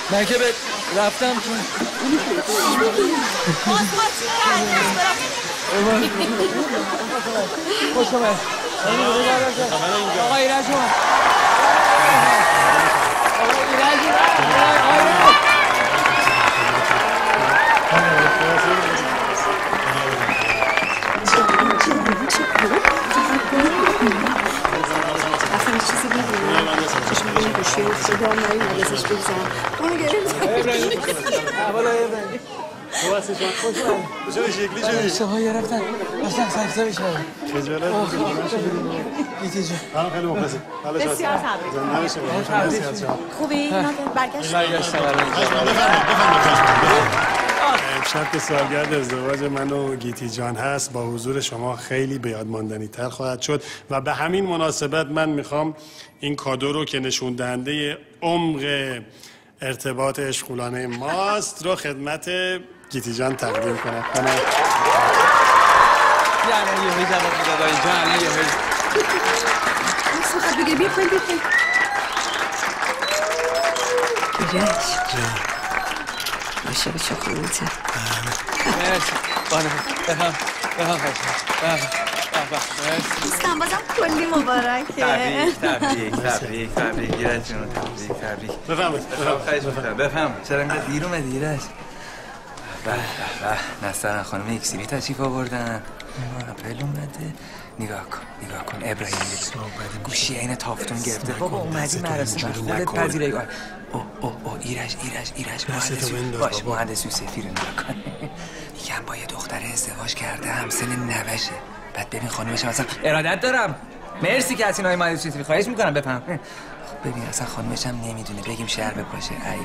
من که رفتم خوش آمد آقا ایرج اومد اصلا چیزی بگیم چشم بگیم گوشی افتاده هم نایی مالزش بگذارم اونو گرفتم اولا ایرانی خوب هستی شما خوش من شما شکلی شدی اشتباه گرفتن اصلا سرزا میشنم خجالت گیتی جون خیلی مخلصی بسیار تبریک خوبی؟ برگشتم امشب که سالگرد ازدواج من و گیتی جان هست با حضور شما خیلی به یاد ماندنی تر خواهد شد و به همین مناسبت من میخوام این کادو رو که نشون دهنده عمق ارتباط عشق‌گولانه ماست رو خدمت گیتی جان تقدیم کنم. یعنی یه هایی جواب میداد اینجا الان یه هایی میخواد بگه بیخوایی ایرج عاشق چکولته مرسی بانه بهم دوستم بازم کلی مبارکه تبریک ایرج جون تبریک بفهم چرا اینقدر دیر اومدی ایرج نسترن خانم اکسیری تشریف آوردن اپل اومده نگاه کن ابراهیم گوشی این تافتون گرفته بابا اومدی مراسم خودت پذیرایی کن ایرج مهندس یوسفی رو نگاه کن میگم با یه دختر ازدواج کرده همسن نوشه بعد ببین خانمش اصلا ارادت دارم مرسی که از اینای مهندس یوسفی خواهش میکنم بفهم خب ببین اصلا خانمش هم نمیدونه بگیم شهر بپاشه ای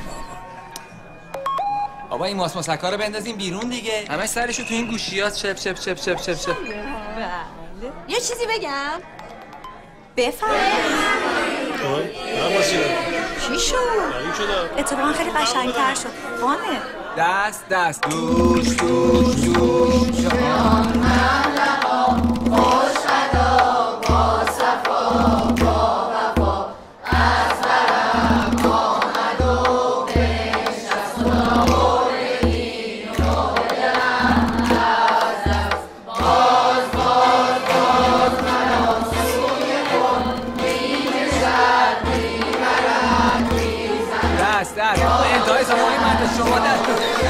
بابا این ماسکا رو بندازیم بیرون دیگه همش سرشو تو این گوشیات چپ یه چیزی بگم بفهم چی شد؟ اتفاقا خیلی قشنگ‌تر شد خانه دست دوش انتهای زمان مرد شما دست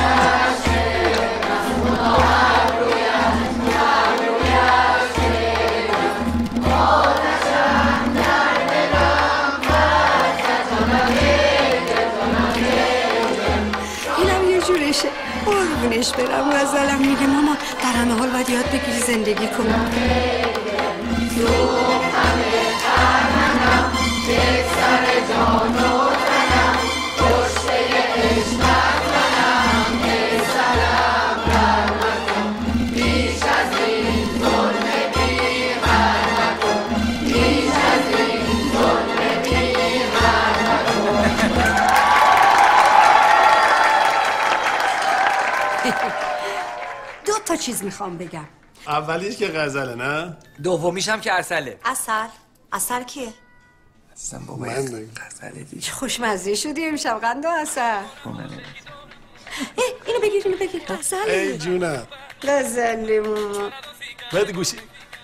اینم یه جورشه قربونش برم غزلم میگه ماما در همه حال باید یاد بگیری زندگی کنم دو تا چیز میخوام بگم اولیش که غزله نه؟ دومیش هم که عسله عسل کیه؟ اصلا بابا غزله دیگه خوشمزه شدی امشب قند و عسل اینو بگیر غزله ای جونم غزله ماما بده گوشی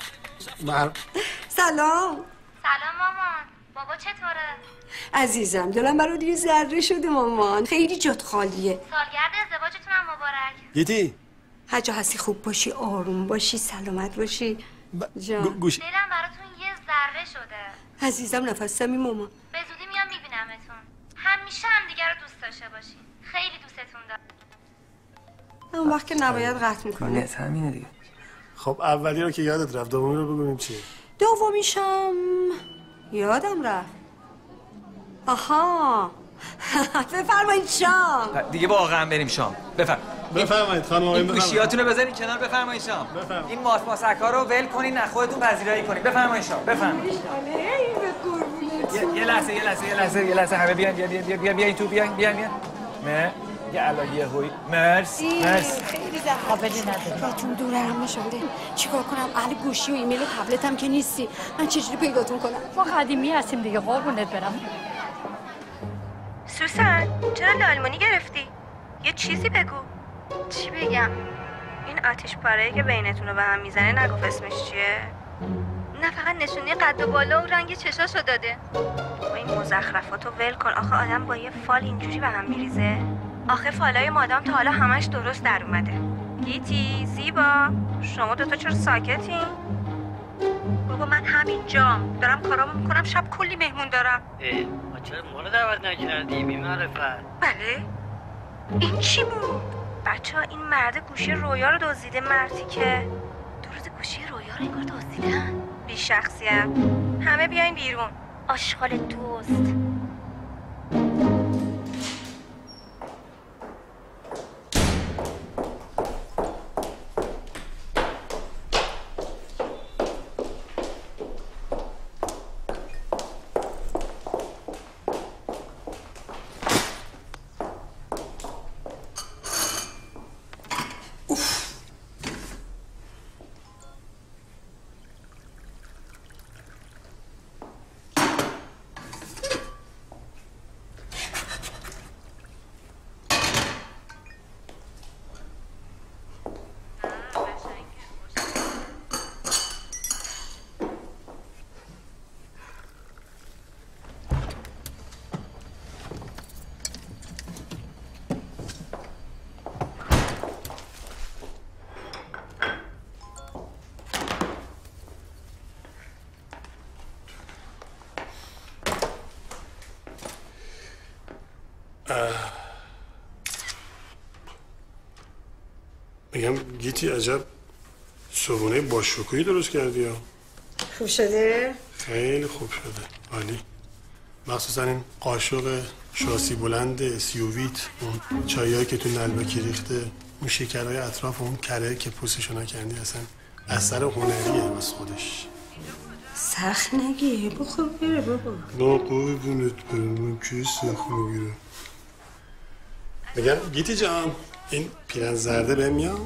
سلام مامان بابا چطوره؟ عزیزم دلم برات یه ذره شده مامان خیلی جات خالیه سالگرد ازدواجتونم مبارک گیتی هر جا هستی خوب باشی آروم باشی سلامت باشی جان گوشی دلم براتون یه ذره شده عزیزم نفسمی مامان به زودی میام میبینمتون همیشه هم دیگه رو دوست داشته باشین خیلی دوستتون دارم اون وقت که نباید قطع میکنه نت همینه دیگه خب اولی رو که یادت رفت دومی رو بگویم چیه دومیشم یادم رفت آها بفرمایید شام دیگه واقعا بریم شام بفرمایید خانم این گوشیاتونو بذارین کنار بفرمایید شام این ماسکا رو ول کنین نه خودتون پذیرایی کنین بفرمایید شام بفرمایید یه لحظه همه بیاین تو بیاین نه یه الان یهویی مرسی خیلی قابلی نداره بهتون دورم نشده چیکار کنم اهل گوشی و ایمیل و تبلتم که نیستی من چجوری پیداتون کنم ما قدیمی هستیم دیگه قربونت برم سوسن چرا لالمونی گرفتی؟ یه چیزی بگو. چی بگم؟ این آتش پاره‌ای که بینتون رو به هم میزنه نگفت اسمش چیه؟ نه فقط نشونی قد و بالا و رنگ چشاشو داده. با این مزخرفاتو ول کن. آخه آدم با یه فال اینجوری به هم میریزه؟ آخه فالای مادام تا حالا همش درست در اومده. گیتی، زیبا، شما دوتا چرا ساکتین؟ بابا من همینجام دارم کارامو میکنم، شب کلی مهمون دارم. ما چرا ما رو دعوت نکردی بی معرفت؟ بله؟ این چی بود؟ بچه ها این مرد گوشی رویا رو دزدیده، مردی که 2 روز گوشی رویا رو انگار دزدیدن. بی شخصیت. همه بیاین بیرون. آشغال دوست. میگم گیتی عجب صبحونه با شکویی درست کردی ها. خوب شده؟ خیلی خوب شده، عالی. مخصوصا این قاشق شاسی بلند سیوویت، اون چایایی که تو نلبکی ریخته، اون شکرهای اطراف، اون کره که پوستشو نکندی، اصلا اثر هنریه واسه خودش. سخت نگیه، بخور بره بابا. نه قربونت برم، کی سخت میگیره؟ میگم گیتی جان این پیرن زرده بهم میاد؟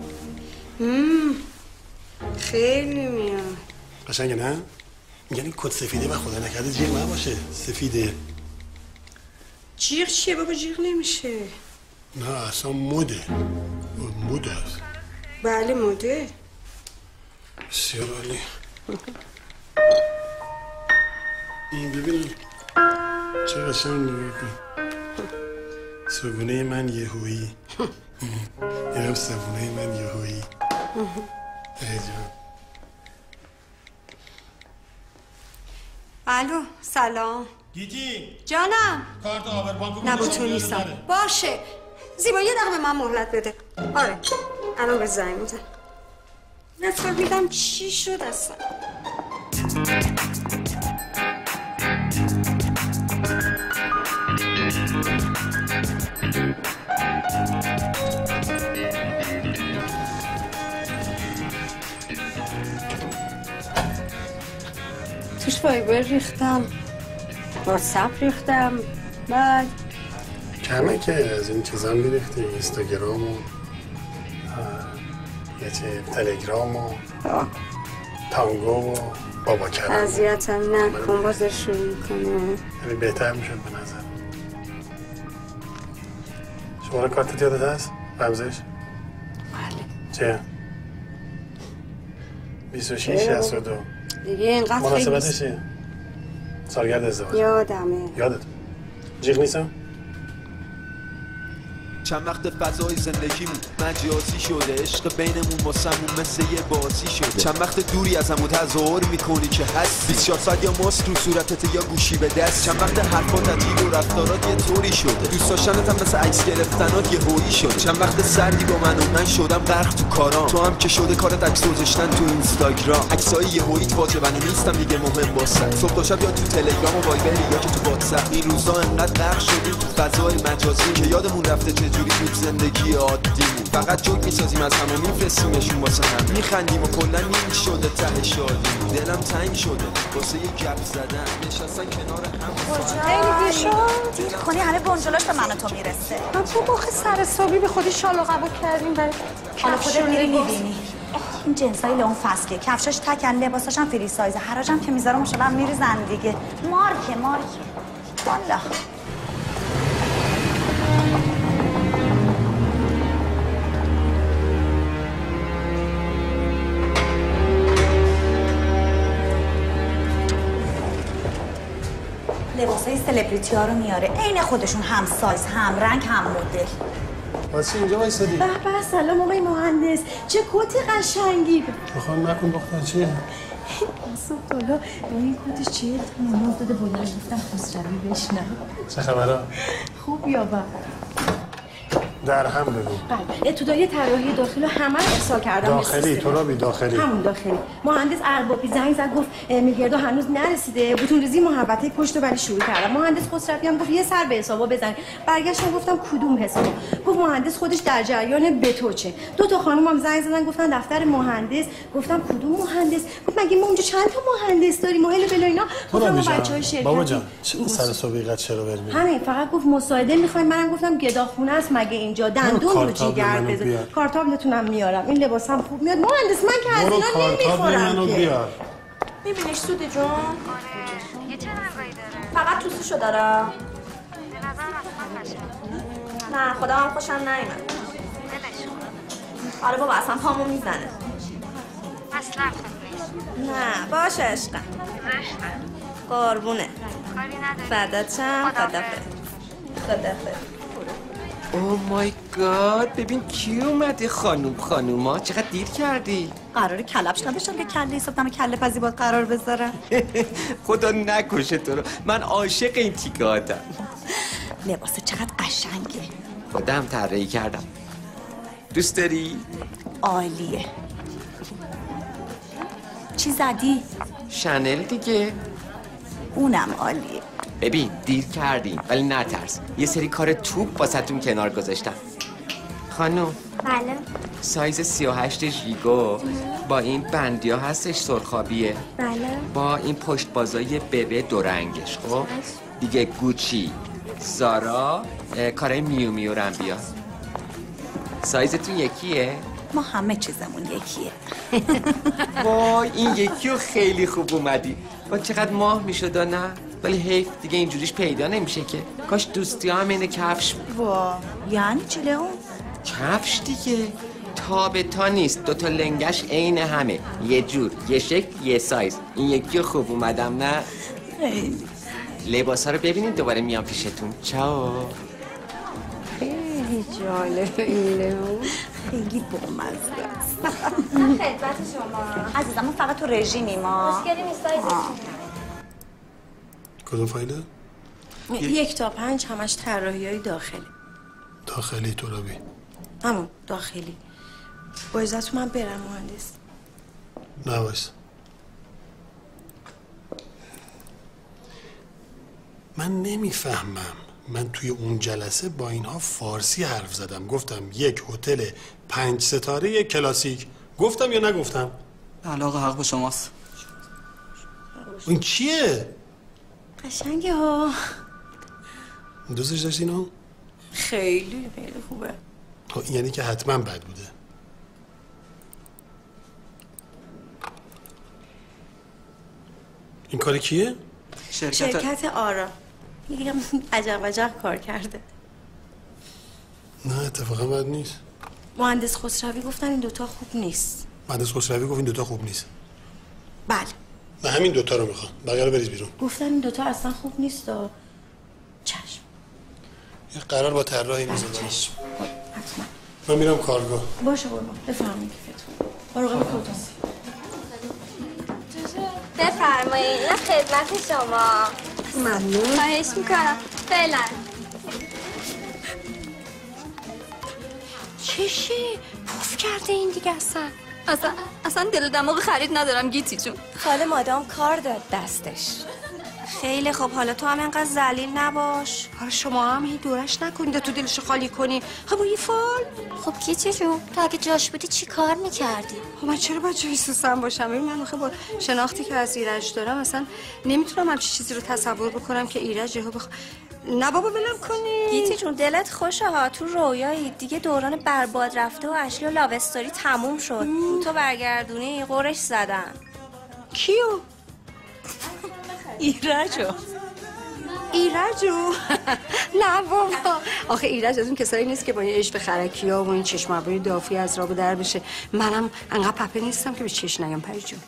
خیلی میاد. قشنگه نه؟ میگن این کت سفیده و خدا نکرده جیغ نباشه، سفیده. جیغ چیه بابا؟ جیغ نمیشه. نه اصلا موده، موده است. بله موده. بسیار عالی. این ببینم چه قشنگ نگاه کن. صبونه من یهویی. اینم صبونه من یهویی. ایجان. الو سلام. گیتی جانم. کارت آوربانکو نه با تو نیستم. باشه زیبا یه دقیقه به من مهلت بده. آره الان به زنگ میزن. نفهمیدم چی شد اصلا. توش فایبر ریختم، واتساپ ریختم، بعد کمه که از این چیزا میریختی، اینستاگرام و یه چه تلگرام و تانگو و بابا کلم. اذیتم نکن، بازش شروع میکنه. یعنی بهتر میشد به نظر. شماره کارتت یادت هست؟ رمزش؟ بله. چه؟ 2662. دیگه اینقدر خیلی مناسبتش چیه؟ سالگرد ازدواج. یادمه. یادت؟ جیغ نیستم؟ چند وقت فضای زندگیمون مجازی شده، عشق بینمون واسمون مثل یه بازی شده. چند وقت دوری از همون تظاهر میکنی که هست 24 ساعت یا ماسک رو صورتت یا گوشی به دست. چند وقت حرفات عجیب و رفتارات یه طوری شده، دوست داشتنت هم مثل عکس گرفتنات یه هویی شده. چند وقت سردی با من شدم غرق تو کارام، تو هم که شده کارت عکس گذاشتن تو اینستاگرام. عکسای یه هوییت واجبانه نیستم دیگه مهم واسه صبح تا شب یا تو تلگرام و وایبر یا که تو واتساپ. این روزا انقدر غرق شدیم تو فضای مجازی که یادمون رفته چجوری بود زندگی عادی. فقط جوک میسازیم از همه میفرستیمشون واسه هم، میخندیم و کلا نیم شده ته شادی. دلم تنگ شده واسه یه گپ زدن، نشستن کنار هم. خیلی دیر شد. دیر کنی همه بنجلاش به من و تو میرسه. من تو باخه سر صبحی به خودی شالو قبول کردیم برای حالا خودت میری میبینی این جنسای لون فسکه، کفشاش تکن، لباساش هم فری سایزه، حراجم که میذاره مشابه میریزن دیگه. مارکه والا. لباسای سلبریتی ها رو میاره عین خودشون، هم سایز هم رنگ هم مدل. واسه اینجا وایسادی؟ به به سلام آقای مهندس، چه کت قشنگی. بخوام نکن دختر چیه؟ صبح بالا با این کتش چیه؟ مامان داده بلند گفتم خسروی بشنم. چه خبره؟ خوب یا بد؟ در هم بگو. بله تو دایه طراحی داخلی همه رو ارسال کردم. داخلی ترابی داخلی. همون داخلی. مهندس اربابی زنگ زد گفت میلیاردا هنوز نرسیده. بوتون ریزی محبته پشت ولی شروع کردم. مهندس خسروی هم گفت یه سر به حسابا بزن. برگشتم گفتم کدوم حسابا؟ گفت مهندس خودش در جریان به تو چه. دو تا خانومم زنگ زدن گفتن دفتر مهندس. گفتم کدوم مهندس؟ گفت مگه ما اونجا چند تا مهندس داریم؟ مهل بلا اینا. گفتم بچهای شرکت. بابا جان سر صبح چرا برمی؟ همین فقط گفت مساعده میخوایم. منم گفتم گداخونه است مگه اینجا دندون رو جیگر بزن. کارتابلتونم میارم. این لباسم خوب میاد. مهندس من که از اینا نمیخورم که. میبینیش سوده جون؟ آره دیگه چه رنگایی داره؟ فقط توسشو داره. به نظرم اصلا قشنگه. نه خدا هم خوشم نیومد. ولش کن. آره بابا اصلا پامو میزنه. اصلا خوب نیست. نه باشه عشقم. زشته. قربونه. کاری نداری. فدات شم. خدافظ. اوه مای گاد، ببین کی اومده. خانوما چقدر دیر کردی. قراره کلبش نداشتم که کله صبحم کله پزی باید قرار بذارم. خدا نکشه تو رو، من عاشق این تیکه هاتم. لباس چقدر قشنگه. خودم طراحی کردم. دوست داری؟ عالیه. چی زدی؟ شنل دیگه. اونم عالیه. ببین دیر کردیم ولی نترس، یه سری کار توپ واسهتون کنار گذاشتم. خانم بله. سایز 38 ژیگو با این بندیا هستش سرخابیه. بله. با این پشت بازای ببه دو رنگش. خب دیگه گوچی، زارا، کارای میو میو رم بیا. سایزتون یکیه؟ ما همه چیزمون یکیه. وای این یکی رو خیلی خوب اومدی. با چقدر ماه میشد نه؟ ولی حیف دیگه اینجوریش پیدا نمیشه که. کاش دوستی هم اینه کفش بود. وا یعنی چی لئون؟ کفش دیگه تا به تا نیست، دوتا لنگش عین همه، یه جور یه شکل یه سایز. این یکی رو خوب اومدم نه؟ لباس ها رو ببینید دوباره میام پیشتون. چاو. خیلی جالب این لئون. خیلی بامزه است. خدمت شما عزیزم ما فقط تو رژیمیم ما. مشکلی نیست سایزتون. کدوم فایله؟ 1 تا 5 همش طراحی‌های داخلی. داخلی ترابی. همون داخلی. با عزت من برم مهندس. نه وایس. من نمیفهمم. من توی اون جلسه با اینها فارسی حرف زدم. گفتم یک هتل 5 ستاره کلاسیک. گفتم یا نگفتم؟ علاقه حق با شماست. این چیه؟ قشنگه ها. دوستش داشتی اینو؟ خیلی خوبه. یعنی که حتما بد بوده. این کار کیه؟ شرکت آرا. یکم عجب کار کرده. نه اتفاقا بد نیست. مهندس خسروی گفتن این دوتا خوب نیست. مهندس خسروی گفت این دوتا خوب نیست. بله. من همین دوتا رو میخوام. بقیه رو بریز بیرون. گفتن این دوتا اصلا خوب نیست. چشم. یه قرار با طراحی میذارم. چشم. حتما. من میرم کارگاه. باشه قربان. بفرمایید کیفتون. مراقب خودتون. بفرمایید این خدمت شما. ممنون. خواهش میکنم. فعلا. چشه؟ پوف کرده این دیگه اصلا دل و دماغ خرید ندارم گیتی جون. خاله مادام کار داد دستش. خیلی خب حالا تو هم انقدر ذلیل نباش. حالا شما هم هی دورش نکنید تو دلشو خالی کنی. خب این فال. خب گیتی جون تو اگه جاش بودی چی کار میکردی؟ خب من چرا باید جای سوسن باشم؟ ببین من با شناختی که از ایرج دارم اصلا نمیتونم همچین چیزی رو تصور بکنم که ایرج یهو نه بابا ولم کنی. گیتی جون دلت خوشه ها، تو رویایی دیگه دوران برباد رفته و اشلی و لاو استوری تموم شد. تو برگردونی قرش زدن. کیو؟ ایرجو. ایرجو نه بابا، آخه ایرج از اون کسایی نیست که با این عشق خرکی ها و این چشم ابروی دافی از راه در بشه. منم انقدر پپه نیستم که به چش نیام. پری جون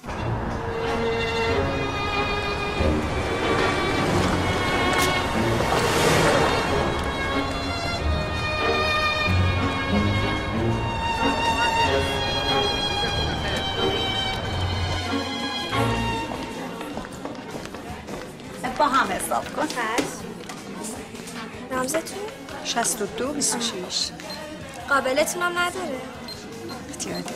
با هم حساب کن. رمزتون؟ 62 26. قابلتون هم نداره. احتیاطه.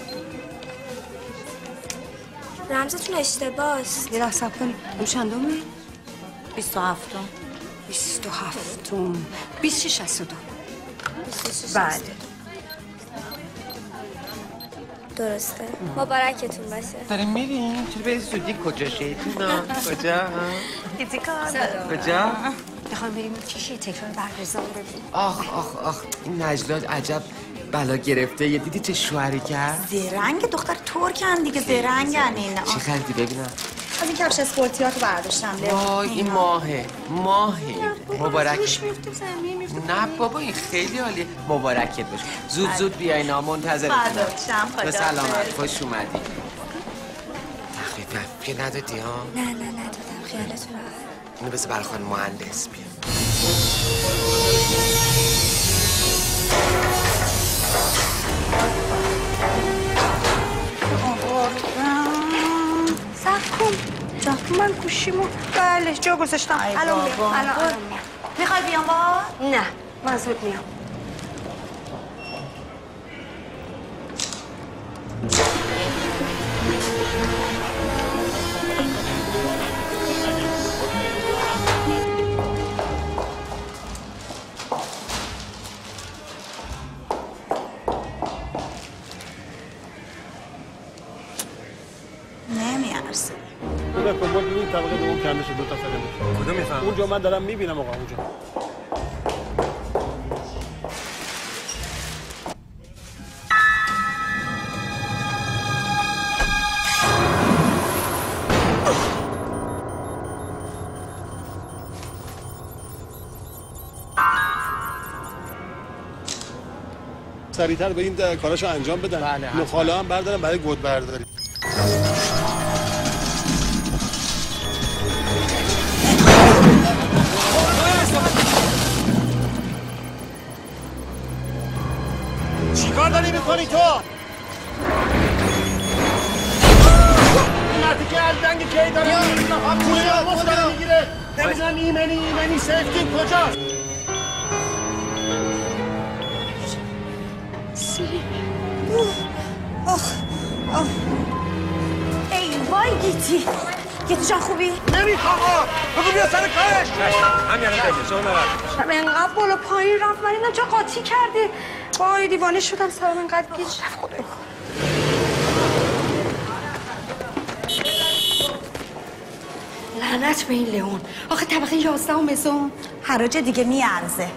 رمزتون اشتباهست. یه لحظه صبر کنی. اون چندمه؟ 27. 27. 2662. بله. درسته. مبارکتون باشه. داریم میریم؟ چرا به زودی کجا شیطونا؟ کجا؟ دیدی کار؟ کجا؟ میخوام بریم چیشی تکرار برقرار ببینیم. آخ این نجلات عجب بلا گرفته. یه دیدی چه شوهری کرد؟ زرنگ دختر ترکن دیگه، زرنگن اینا. چی خریدی ببینم؟ از این کفش اسپورتیاتو برداشتم. وای این ماهه مبارک. نه بابا این خیلی عالیه. مبارکت باشه. زود بیاین منتظرتونم. خدا سلامت. خوش اومدی. تخفیف ندادی ها؟ نه ندادم. خیالتون راحت. اینو بذار برای خانم مهندس بیا. صبر کن. من گوشیمو بله جا گذاشتم. الان میام. میخوای بیام با؟ نه من زود میام. نمیارسه. بکن بود ببین طبقه دوم کنده شد. 2 تا فقط. کدوم میفهم؟ اونجا من دارم میبینم آقا اونجا. سریعتر به این کاراشو انجام بدن. بله. نخاله هم بردارم برای گود برداری. چیکار داری میکنی تو؟ مرتی که از دنگ کی داره پولی آموز داره میگیره. نمیزنم ایمنی سیفتین کجاست؟ ای وای گیتی جان خوبی؟ نمیخوام بگو بیا سر کارش. همین الان بگه شما نبرد. انقدر بالا پایین رفت من اینم چه قاطی کرده. وای دیوانه شدم سرم انقدر گیج رفت. خدای لعنت به این لئون. آخه طبقه 11 مزون حراج دیگه میارزه.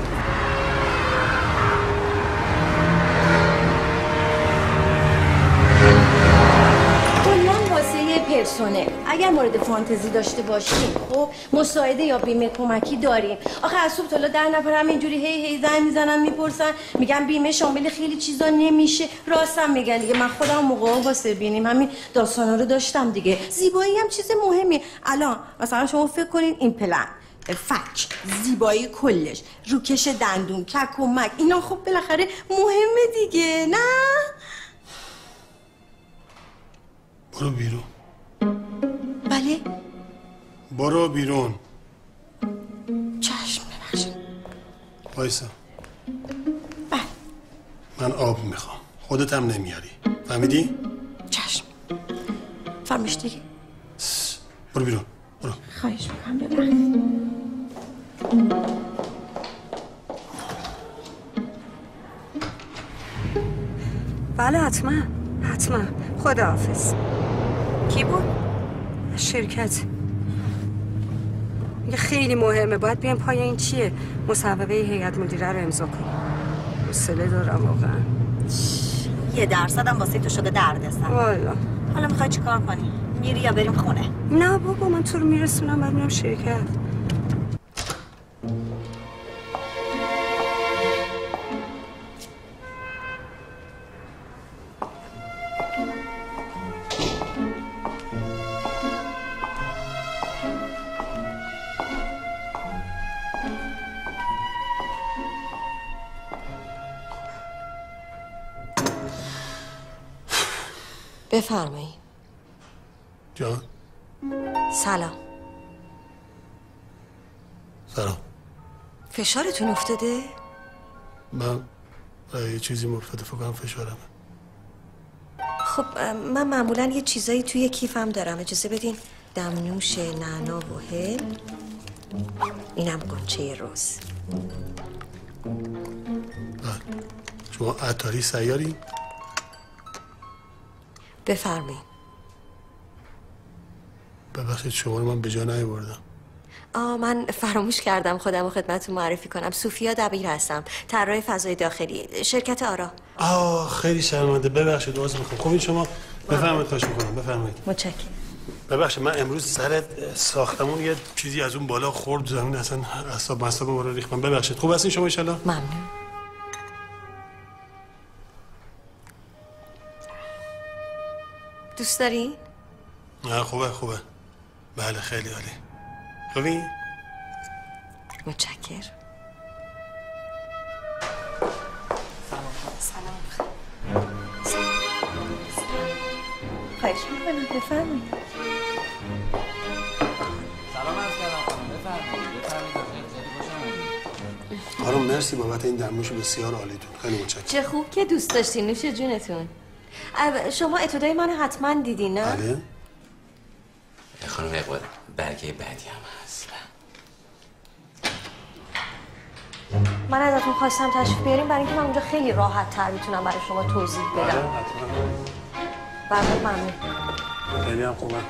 پرسونل اگر مورد فانتزی داشته باشیم خب مساعده یا بیمه کمکی داریم. آخه از صبح تا حالا 10 نفر همینجوری هی زنگ میزنن میپرسن میگن بیمه شامل خیلی چیزا نمیشه. راستم میگن دیگه. من خودم موقعا واسه بینیم همین داستانا رو داشتم دیگه. زیبایی هم چیز مهمی. الان مثلا شما فکر کنین این پلن فک زیبایی کلش روکش دندون کک و مک اینا خب بالاخره مهمه دیگه. نه برو بیرون. بله برو بیرون. چشم ببخشید. وایسا. بله من آب میخوام. خودت هم نمیاری. فهمیدی؟ چشم فرمایش دیگه. برو بیرون. برو. خواهش میکنم ببخشید. بله حتما خداحافظ. کی بود؟ شرکت میگه خیلی مهمه باید بیایم پای این چیه مصوبه هیئت مدیره رو امضا کنیم. حوصله دارم واقعا. 1% هم واسه تو شده دردسر. والا حالا میخوای چیکار کنی؟ میری یا بریم خونه؟ نه بابا من تو رو میرسونم بعد میرم شرکت. بفرمایید. جان. سلام. سلام. فشارتون افتاده؟ من یه چیزی مفتاده فکر کنم فشارمه. خب من معمولا یه چیزایی توی کیفم دارم، اجازه بدین. دمنوش نعنا و هل، اینم قنچه رز. شما عطاری سیاری؟ بفرمایید. ببخشید شما رو من به جا نیاوردم. من فراموش کردم خودم رو خدمتتون معرفی کنم. سوفیا دبیر هستم، طراح فضای داخلی، شرکت آرا. خیلی شرمنده، ببخشید عذر میخوام. خب این شما بفرمایید، خواهش میکنم بفرمایید. متشکرم. ببخشید من امروز سر ساختمون یه چیزی از اون بالا خورد زمین، اصلا اعصاب ما رو ریخت. ببخشید. خوب هستین شما ان شاء الله؟ ممنون. دوست داری؟ نه خوبه. بله خیلی عالی. خوبی؟ متشکرم. سلام. خواهش میکنم بفرمایید. سلام عرض کردم خانم، بفرمایید. خانم مرسی بابت این دمنوش بسیار عالیتون، خیلی متشکرم. چه خوب که دوست داشتین، نوش جونتون. شما اتودای من حتما دیدین نه؟ بله. خانم اقبال برگه بعدی هم هست. من ازتون خواستم تشریف بیاریم برای اینکه من اونجا خیلی راحت تر میتونم برای شما توضیح بدم. بله ممنون. خیلی هم خوبه.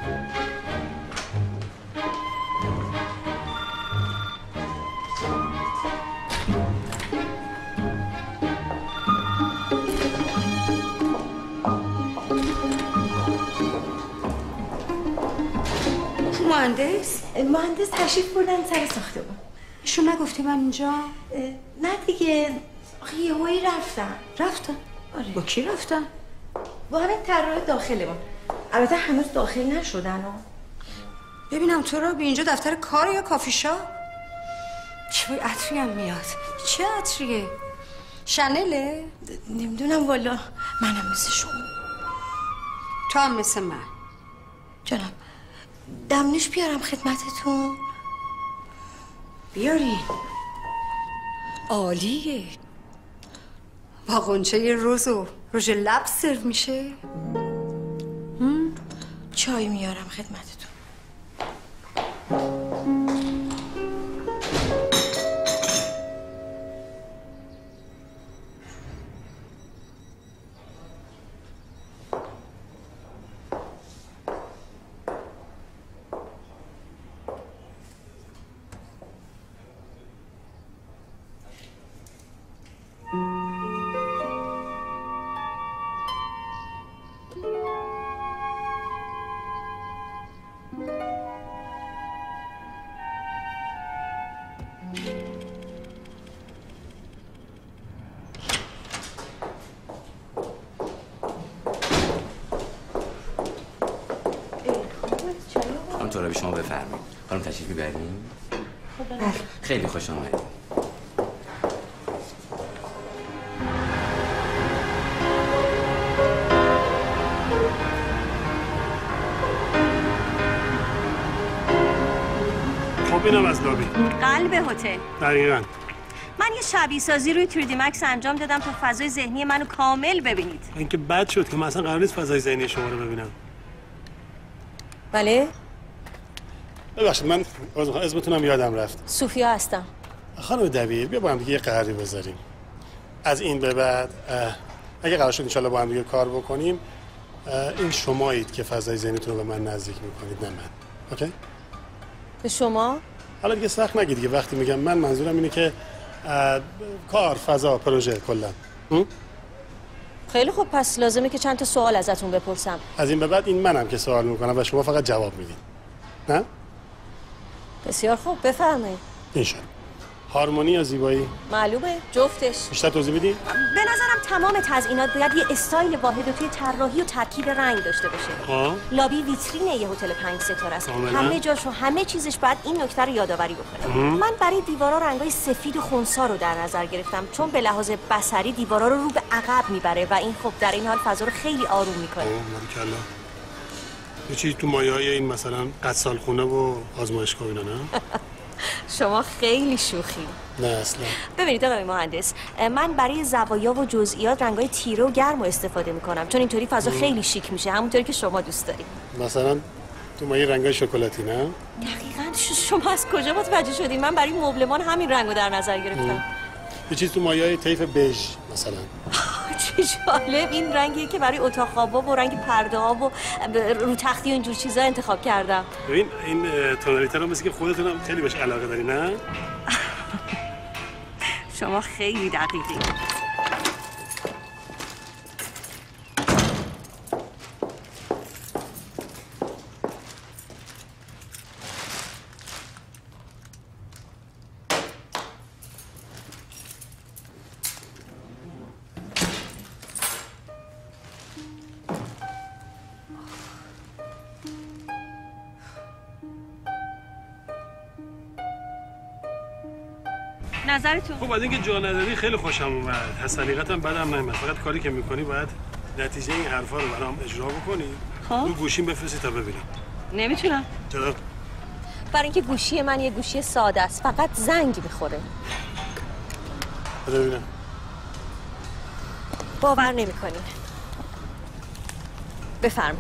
مهندس تشریف بردن سر ساختمون. ایشون نگفتی من اینجا؟ نه دیگه، آخه یهویی رفتن. آره. با کی رفتن؟ با همین طراح داخلمون. البته هنوز داخل نشدن. ببینم تو رو به اینجا دفتر کار یا کافی شاپ؟ چه عطری هم میاد. چه عطریه؟ شنله؟ نمیدونم والا، منم مثل شما. تو هم مثل من. جناب دمنوش بیارم خدمتتون؟ بیارین. عالیه. با قنچه رز و رژ لب سرو میشه. چای میارم خدمتتون. همطور به شما بفرمایید. خانم تشریف میبرین؟ خیلی خوش آمدید. خب اینم از لابی. قلب هتل. دقیقاً. من یه شبیه سازی روی 3D Max انجام دادم تا فضای ذهنی منو کامل ببینید. اینکه بد شد که من اصلا قرار نیست فضای ذهنی شما رو ببینم. بله؟ ببخشید من اسمتونم یادم رفت. سوفیا هستم. خانم دبیر بیا با هم دیگه یه قراری بذاریم. از این به بعد اگه قرار شد ان شاءالله با هم دیگه کار بکنیم، این شمایید که فضای ذهنیتون رو به من نزدیک میکنید نه من. اوکی؟ به شما؟ حالا دیگه سخت نگید دیگه. وقتی میگم من منظورم اینه که کار، فضا، پروژه کلا. خیلی خوب، پس لازمه که چند تا سوال ازتون بپرسم. از این به بعد این منم که سوال میکنم و شما فقط جواب میدین. نه؟ بسیار خوب، بفرمایید. اینشون. هارمونی یا زیبایی؟ معلومه جفتش. بیشتر توضیح بدی؟ به نظرم تمام تزیینات باید یه استایل واحد و توی طراحی و ترکیب رنگ داشته باشه. لابی ویترین یه هتل 5 ستاره است. همه جاش و همه چیزش باید این نکته رو یادآوری بکنه. من برای دیوارا رنگای سفید و خنثی رو در نظر گرفتم چون به لحاظ بصری دیوارا رو به عقب میبره و این خب در این حال فضا رو خیلی آروم میکنه. باریکلا. یه چیزی تو مایه‌های این مثلا قصالخونه و آزمایشگاه اینا نه؟ شما خیلی شوخی. نه اصلا. ببینید آقای مهندس، من برای زوایا و جزئیات رنگای تیره و گرم استفاده میکنم چون اینطوری فضا خیلی شیک میشه، همونطوری که شما دوست دارید. مثلا تو مایه رنگای شکلاتی نه؟ دقیقاً. شما از کجا متوجه شدید؟ من برای مبلمان همین رنگو در نظر گرفتم. یه چیز تو مایه‌های طیف بژ مثلا. چه جالب، این رنگیه که برای اتاق خوابا و رنگ پرده‌ها و رو تختی و اینجور چیزا انتخاب کردم. ببین این تونالیته رو مثل که خودتون هم خیلی بهش علاقه داری نه؟ شما خیلی دقیقی. نظرتون؟ خب از اینکه جا نداری خیلی خوشم اومد. حسنیقتم بدم نمیاد. فقط کاری که میکنی باید نتیجه این حرفا رو برام اجرا بکنی. رو گوشیم بفرستی تا ببینم. نمیتونم. چرا؟ برای اینکه گوشی من یه گوشی ساده است، فقط زنگ میخوره. ببینم. باور نمیکنی. بفرمایید.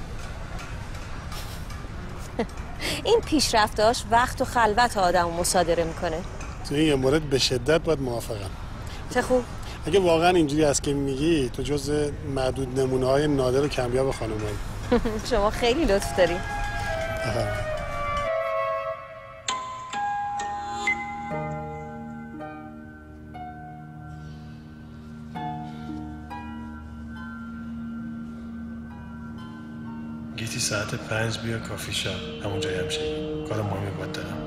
این پیشرفتاش وقت و خلوت آدمو مصادره میکنه. تو این مورد به شدت باید موافقم. چه خوب. اگه واقعا اینجوری است که میگی تو جز معدود نمونه‌های نادر و کمیاب خانم‌هایی. شما خیلی لطف داری. گیتی ساعت 5 بیا کافی شاپ همون جای همشهری. کار مهمی باید دارم.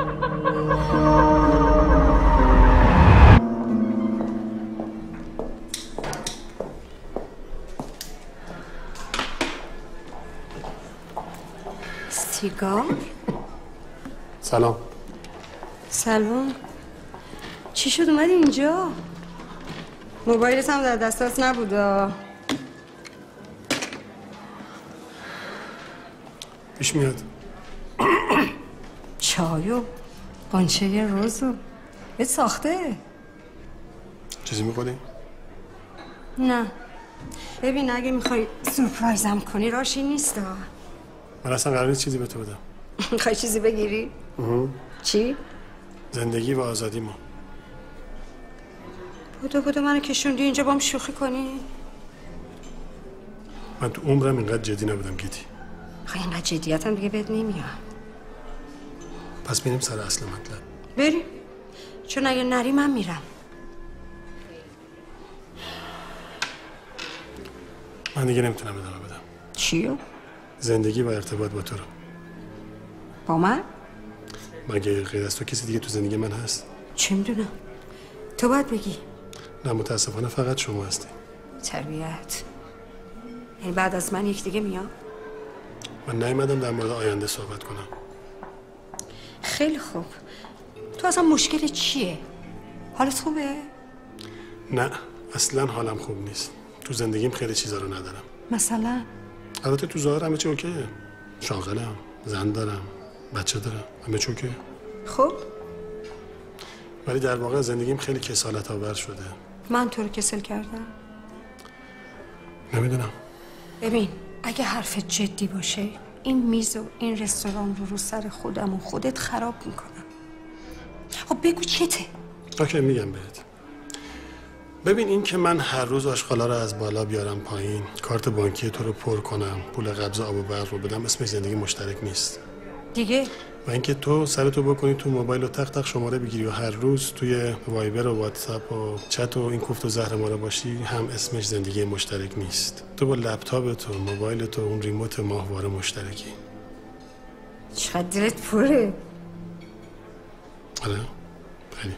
سیگار؟ سلام. سلام. چی شد اومدی اینجا؟ موبایلت هم در دستات نبودا. پیش میاد. چایو قنچه روزو بهت ساخته؟ چیزی میکنی؟ نه. ببین اگه میخوای سورپرایزم کنی راشی نیست. من اصلا قرار نیست چیزی به تو بدم. میخوای چیزی بگیری؟ چی؟ زندگی و آزادی ما. بودو منو کشوندی اینجا با هم شوخی کنی؟ من تو عمرم اینقدر جدی نبودم گیتی. خواهی اینقدر جدیتم دیگه بهت نمیاد. پس بریم سر اصل مطلب. بریم. چون اگه نری من میرم. من دیگه نمیتونم ادامه بدم. چیو؟ زندگی و ارتباط با تو رو. با من؟ مگه غیر از تو کسی دیگه تو زندگی من هست؟ چه میدونم؟ تو باید بگی. نه متاسفانه فقط شما هستی. تربیت. یعنی بعد از من یک دیگه میاد؟ من نیومدم در مورد آینده صحبت کنم. خیلی خوب. تو اصلا مشکل چیه؟ حالت خوبه؟ نه اصلا حالم خوب نیست. تو زندگیم خیلی چیزا رو ندارم. مثلا؟ البته تو ظاهر همه چی اوکیه. شاغلم، زن دارم، بچه دارم، همه چی اوکیه. خب ولی در واقع زندگیم خیلی کسالت آور شده. من تو رو کسل کردم؟ نمیدونم. ببین اگه حرفت جدی باشه این میز و این رستوران رو سر خودم و خودت خراب میکنم. خب بگو چته؟ اوکی میگم بهت. ببین این که من هر روز آشغالا رو از بالا بیارم پایین، کارت بانکی تو رو پر کنم، پول قبض آب و برق رو بدم، اسمش زندگی مشترک نیست. دیگه؟ و اینکه تو سرتو بکنی تو موبایل و تق تق شماره بگیری و هر روز توی وایبر و واتساپ و چت و این کوفت و زهر ما رو باشی، هم اسمش زندگی مشترک نیست. تو با لپتاپ تو، موبایل تو، اون ریموت ماهواره مشترکی. چقدر دلت پره؟ آره خیلی.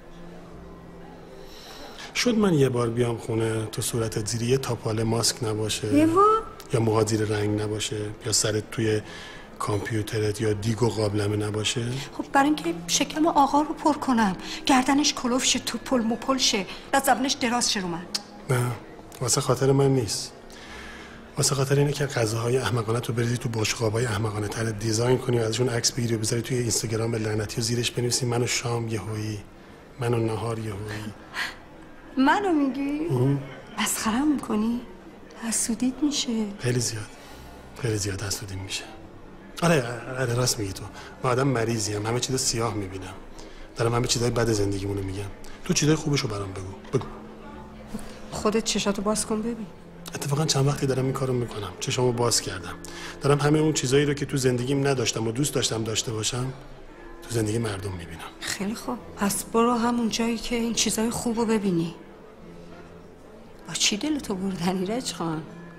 شد من یه بار بیام خونه تو صورتت زیر یه تاپاله ماسک نباشه یا موهات زیر رنگ نباشه یا سرت توی کامپیوترت یا دیگ و قابلمه نباشه؟ خب برای اینکه شکم آقا رو پر کنم، گردنش کلوف شه، تو پل مپل شه، و زبونش دراز شه رو من. نه، واسه خاطر من نیست. واسه خاطر اینه که غذاهای احمقانه تو بریزی تو بشقابای احمقانه تر دیزاین کنی و ازشون عکس بگیری و بذاری توی اینستاگرام لعنتی و زیرش بنویسی منو شام یهویی، منو نهار یهویی. منو میگی؟ مسخره‌ام میکنی؟ حسودیت میشه. خیلی زیاد حسودیم میشه. آره راست میگی تو. من آدم مریضیم، همه چیزا سیاه میبینم. دارم همه چیزای بد زندگیمونو میگم. تو چیزای خوبشو برام بگو. خودت چشاتو باز کن ببین. اتفاقا چند وقتی دارم این کارو میکنم. چشامو باز کردم. دارم همه اون چیزایی رو که تو زندگیم نداشتم و دوست داشتم داشته باشم تو زندگی مردم میبینم. خیلی خوب. پس برو همون جایی که این چیزای خوبو ببینی. با چی دلتو بردن ایرج خان؟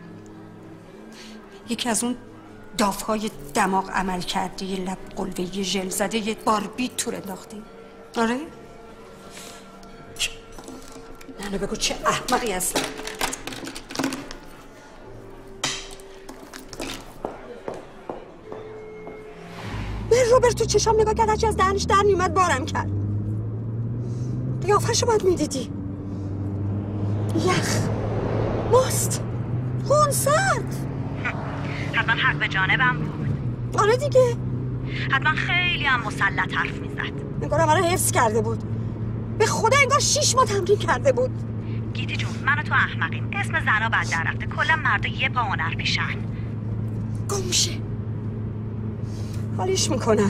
یکی از اون دافهای دماغ عمل کرده، یه لب قلوه، یه ژل زده، یه باربی تور انداختی. آره؟ نه بگو چه احمقی هستم. به روبرت تو چشام نگاه کرد، هرچی از دهنش در میومد بارم کرد. قیافه‌شو باید میدیدی. یخ، ماست، خون سرد. حتما حق به جانبم بود. آره دیگه. حتما خیلی هم مسلط حرف میزد. انگار همه رو حفظ کرده بود. به خدا انگار 6 ماه تمرین کرده بود. گیتی جون، من و تو احمقیم. اسم زنا بد در رفته. کلا مردا یه پا هنر پیشن. گمشه. حالیش میکنم.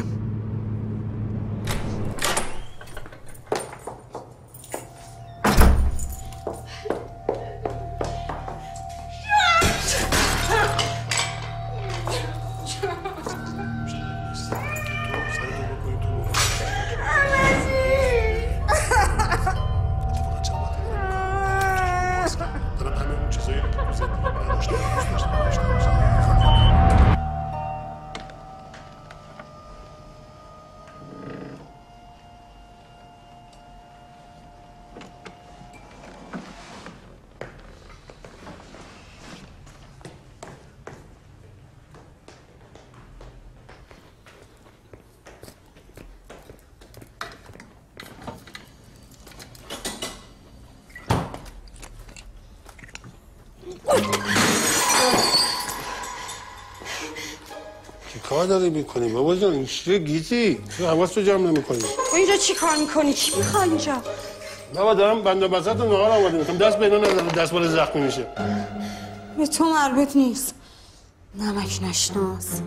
کار داری میکنی بابا جان؟ این چیه گیتی؟ تو حواس رو جمع نمیکنی؟ اینجا چی کار میکنی؟ چی میخوای اینجا؟ بابا دارم بنده بسط و نهار آماده میکنم. دست بینا نزنم، دست بال زخمی میشه. به تو مربوط نیست. نمک نشناس.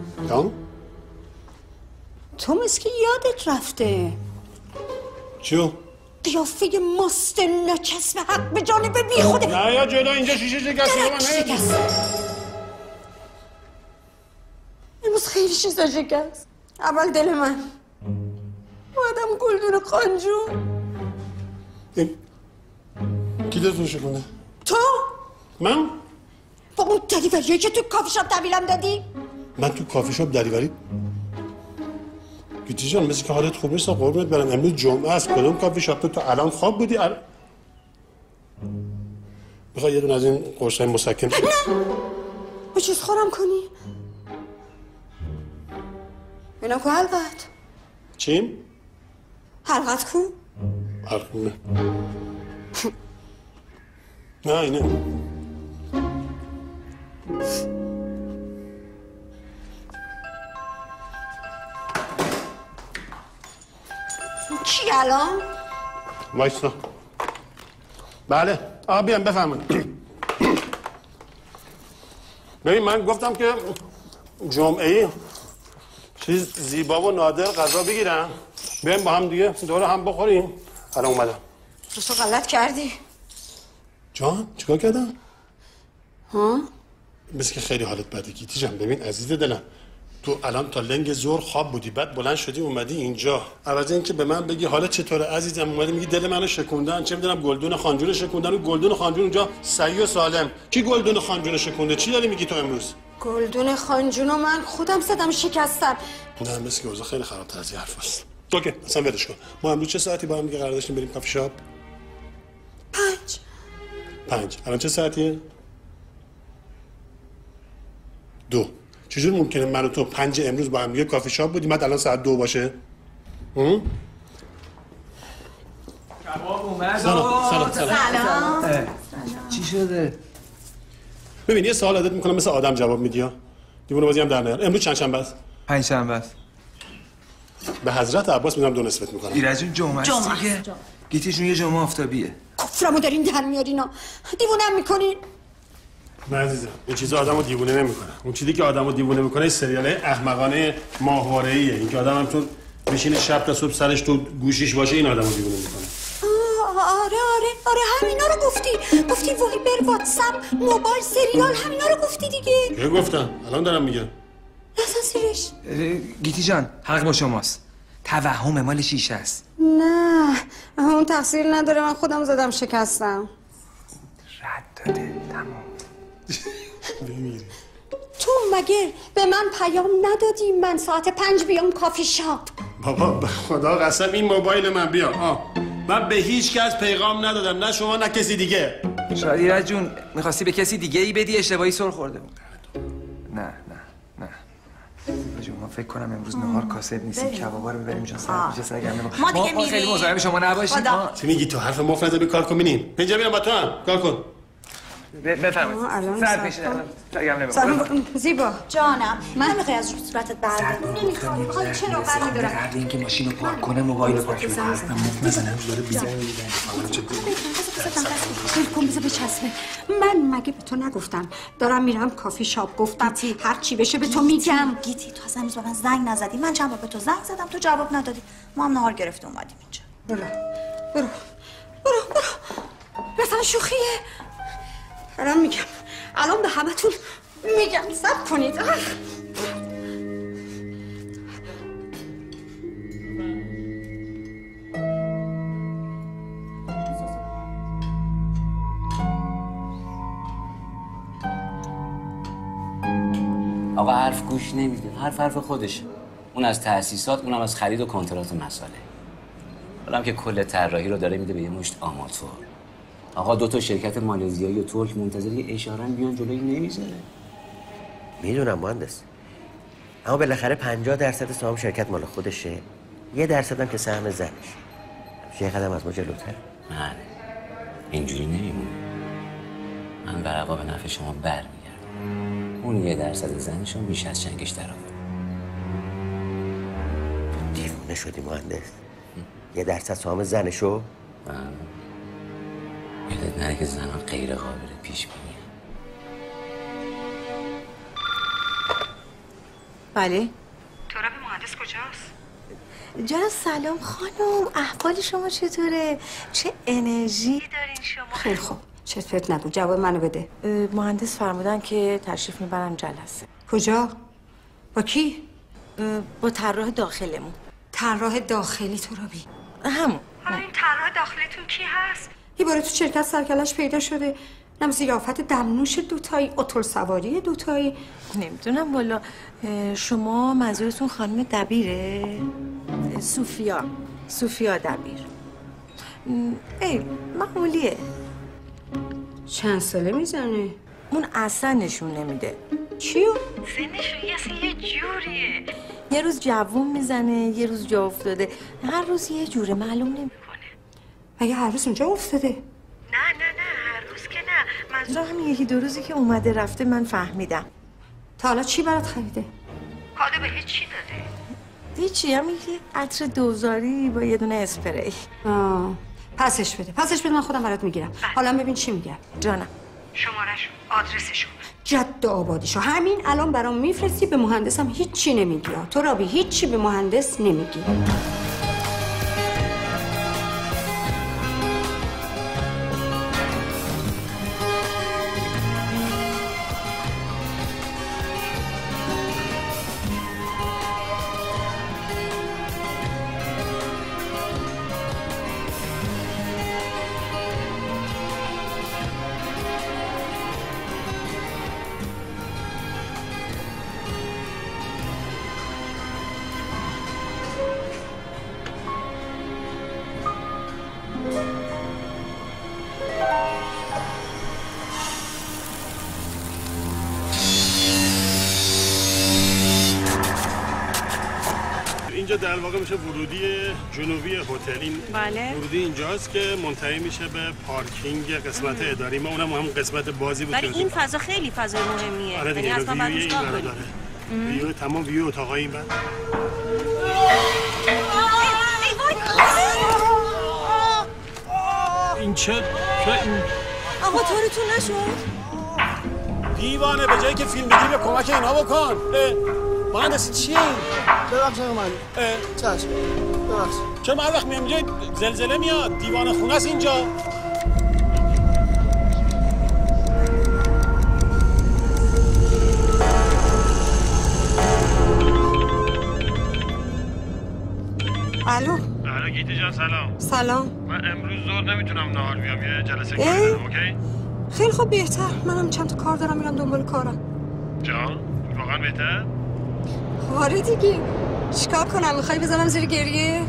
تو مثل که یادت رفته. چیو؟ قیافه ماست نچسب حق به جانب بی خوده. نه یا جلو اینجا شیشه شکسته من امروز خیلی چیزا شکست. اول دل من، بعدم گلدون خانجون. کی دلتون شکنه؟ تو؟ من؟ با اون دریوریه که تو کافی شاپ تحویلم دادی؟ من تو کافی شاپ دریوری؟ گیتی جان مثل که حالت خوب نیست. قربونت برم امروز جمعه است. کدوم کافی شاپ تو الان خواب بودی؟ میخوای یه دونه از این قرصای مسکن؟ نه با چیز خورم کنی؟ بینم که حلقت. چیم؟ حلقت کو؟ حلقونه نه اینه. چی الان؟ وایستا. بله بیام بفهمون. ببین من گفتم که جمعه‌ای چیز زیبا و نادر غذا بگیرم بیایم با هم دیگه دوره هم بخوریم. الان اومدم. تو غلط کردی. جان چیکار کردم؟ ها؟ مثل که خیلی حالت بده گیتی جان. ببین عزیز دلم تو الان تا لنگ ظهر خواب بودی، بعد بلند شدی اومدی اینجا، عوض اینکه به من بگی حالت چطوره عزیزم اومدی میگی دل منو شکوندن، چه میدونم گلدون خانجون شکوندن. و گلدون خانجون اونجا صحیح و سالم. کی گلدون خانجون شکونده؟ چی داری میگی تو امروز؟ گلدون خانجونو من خودم زدم شکستم. نه مثل که اوضاع خیلی خراب‌تر از این حرف است. اوکی اصلا ولش کن. ما امروز چه ساعتی با هم دیگه قرار داشتیم بریم کافی شاپ؟ 5. الان چه ساعتیه؟ 2. چجور ممکنه من و تو 5 امروز با هم دیگه کافی شاپ بودیم بعد الان ساعت 2 باشه؟ کباب اومد. سلام. چی شده؟ ببین یه سوال ازت میکنم مثل آدم جواب میدی ها. دیوونه بازی هم در نیار. امروز چند شنبه است؟ 5 شنبه است. به حضرت عباس میدم 2 نصفت میکنم. ایرج جون جمعه است دیگه. گیتی جون یه جمعه آفتابیه. کفرمو دارین در میارینا. دیوونم میکنین. نه عزیزم این چیزا آدمو دیوونه نمیکنه. اون چیزی که آدمو دیوونه میکنه سریال احمقانه ماهواره‌ایه. این که آدم هم تو بشینه شب تا صبح سرش تو گوشیش باشه این آدمو دیوونه میکنه. آره همینا رو گفتی وایبر واتساپ موبایل سریال همینا رو گفتی دیگه. چه گفتم؟ الان دارم میگم. اصلا سیرش گیتی جان حق با شماست. توهم مال شیشه است. نه اون تقصیر نداره من خودم زدم شکستم. رد داده تمام. بمیری. تو مگه به من پیام ندادی من ساعت 5 بیام کافی شاپ؟ بابا به خدا قسم این موبایل من بیار. من به هیچ کس پیغام ندادم نه شما نه کسی دیگه. شاید ایرج جون میخواستی به کسی دیگه ای بدی اشتباهی سر خورده بود. نه ما فکر کنم امروز نهار کاسب نیستیم کبابا رو ببریم جون سرکوچه سرگرم ما دیگه میریم. خیلی مزاحم شما نباشیم. چی میگی تو حرف مفت نزدی کار کن ببینیم. اینجا میام با تو هم کار کن. بفرمایید. سر پیش سرگرم زیبا جانم من میخوای از رو صورتت بردارم. نمیخوام حالا چرا برمی‌دارم؟ قبل اینکه ماشین رو پارک کنه موبایل رو پاک کنه. مفت نزنه داره بیزنه میگن. کن بذار بچسبه. من مگه به تو نگفتم دارم میرم کافی شاپ گفتم هر چی بشه به تو میگم. گیتی تو اصلا به من زنگ نزدی. من چند بار به تو زنگ زدم تو جواب ندادی. ما هم نهار گرفته اومدیم اینجا. برو مثلا شوخیه. الان میگم الان به همتون میگم صبر کنید. آقا حرف گوش نمیده. حرف خودشه. اون از تأسیسات اونم از خرید و کنترات مساله. حالا که کل طراحی رو داره میده به یه مشت آماتور. آقا 2 شرکت مالزیایی و ترک منتظر یه اشاره بیان جلوی نمیذاره. میدونم مهندس. اما بالاخره 50% سهام شرکت مال خودشه. 1% هم که سهم زنش. یه قدم از ما جلوتر. من اینجوری نمیمونه. من برقا به نفع شما برمیگردم. اون 1% زنشو بیش از چنگش در آورد. دیوونه شدی مهندس. 1% سهام زنشو؟ یادت نره که زنها غیر قابل پیش بینی. بله تراب مهندس کجاست؟ جان سلام خانم احوال شما چطوره؟ چه انرژی دارین شما؟ خیلی خوب چت پرت نگو جواب منو بده. مهندس فرمودن که تشریف میبرن جلسه. کجا؟ با کی؟ با طراح داخلمون. طراح داخلی ترابی؟ همون. حالا این طراح داخلیتون کی هست؟ یه باره تو شرکت سرکلش پیدا شده نم زیافت دمنوش دوتایی اتول سواری دوتایی. نمیدونم والا. شما منظورتون خانم دبیره؟ سوفیا دبیر. ای معمولیه. چند ساله میزنه؟ اون اصلا نشون نمیده. چیو؟ سنشون یه جوریه. یه روز جوون میزنه یه روز جا افتاده. هر روز یه جوره معلوم نمیکنه. مگه هر روز اونجا افتاده؟ نه هر روز که نه. منظورم همین 1-2 روزی که اومده رفته من فهمیدم. تا حالا چی برات خریده؟ کادو بهت چی داده؟ هیچی همین یه عطر دوزاری با یه دونه اسپری. پسش بده من خودم برات میگیرم. حالا ببین چی میگم. جانم. شماره‌شو آدرسشو جد آبادیشو همین الان برام میفرستی. به مهندسم هیچی نمیگی. تو رابی هیچی به مهندس نمیگی. اینجا در واقع میشه ورودی جنوبی هتل. این بله. ورودی اینجاست که منتهی میشه به پارکینگ قسمت اداری ما، اونم هم قسمت بازی بود. ولی این فضا خیلی فضای مهمیه. آره دیگه، اصلا بعد ویو این برا داره. ویو تمام ویو اتاقای این بر. این چه این آقا طورتون نشد؟ دیوانه، به جایی که فیلم بگیری به کمک اینا بکن. مهندسی چیه این؟ ببخشید من چشم ببخشید. چرا هر وقت میام اینجا زلزله میاد؟ دیوانه خونه است اینجا. الو گیتی جان سلام. سلام. من امروز زور نمیتونم نهار بیام، یه جلسه کاری دارم. اوکی؟ خیلی خوب، بهتر. منم چند تا کار دارم، میرم دنبال کارم. جان واقعا بهتر؟ آره دیگه، چیکار کنم؟ میخوای بزنم زیر گریه؟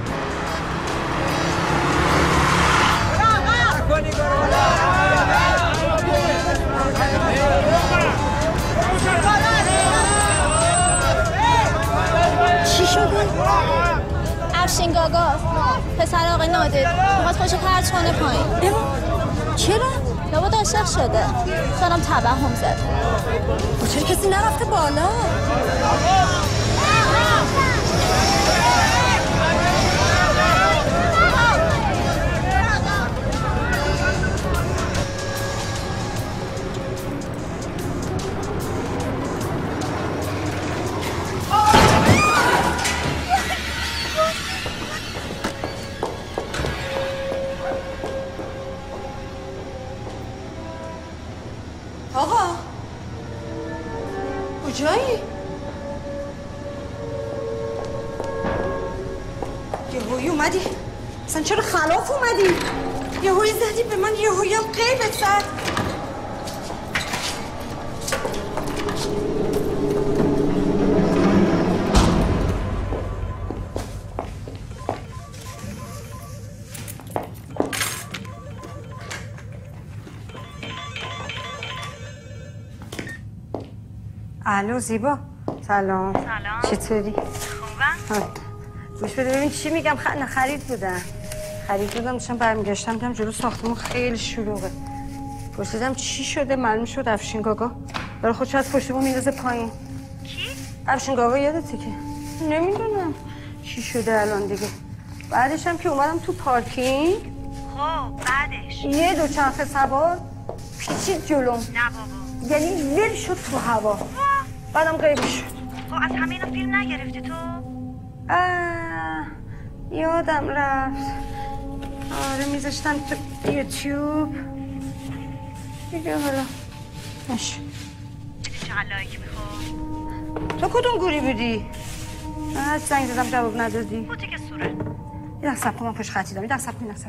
چی شده؟ افشین گاگاست، پسر آقای نادر، میخواد خودشو پرت کنه پایین. چرا؟ لابد عاشق شده، شاید هم توهم زد. چرا کسی نرفته بالا؟ آقا کجایی؟ یهویی اومدی؟ اصلا چرا خلاف اومدی؟ یهویی زدی به من، یهویی هم قیبت زد. الو زیبا. سلام. چطوری؟ خوبم. گوش بده ببین چی میگم. خرید بودم داشتم برمیگشتم دیدم جلو ساختمون خیلی شلوغه. پرسیدم چی شده، معلوم شد افشین گاگا برای خودش از پشت بوم میندازه پایین. کی؟ افشین گاگا یادته که؟ نمیدونم چی شده الان دیگه. بعدش هم که اومدم تو پارکینگ، خب بعدش یه دوچرخه سوار پیچید جلوم. نه بابا، یعنی ول شد تو هوا. بعدم غیب شد. خب از همه اینا فیلم نگرفتی تو؟ یادم رفت. آره میذاشتن تو یوتیوب دیگه. حالا نشد. چقدر لایک میخواد؟ تو کدوم گوری بودی؟ من زنگ زدم جواب ندادی. بوتی که سوره. یه دقیقه صبر کن، من پشت خطی دارم. یه دقیقه صبر کن.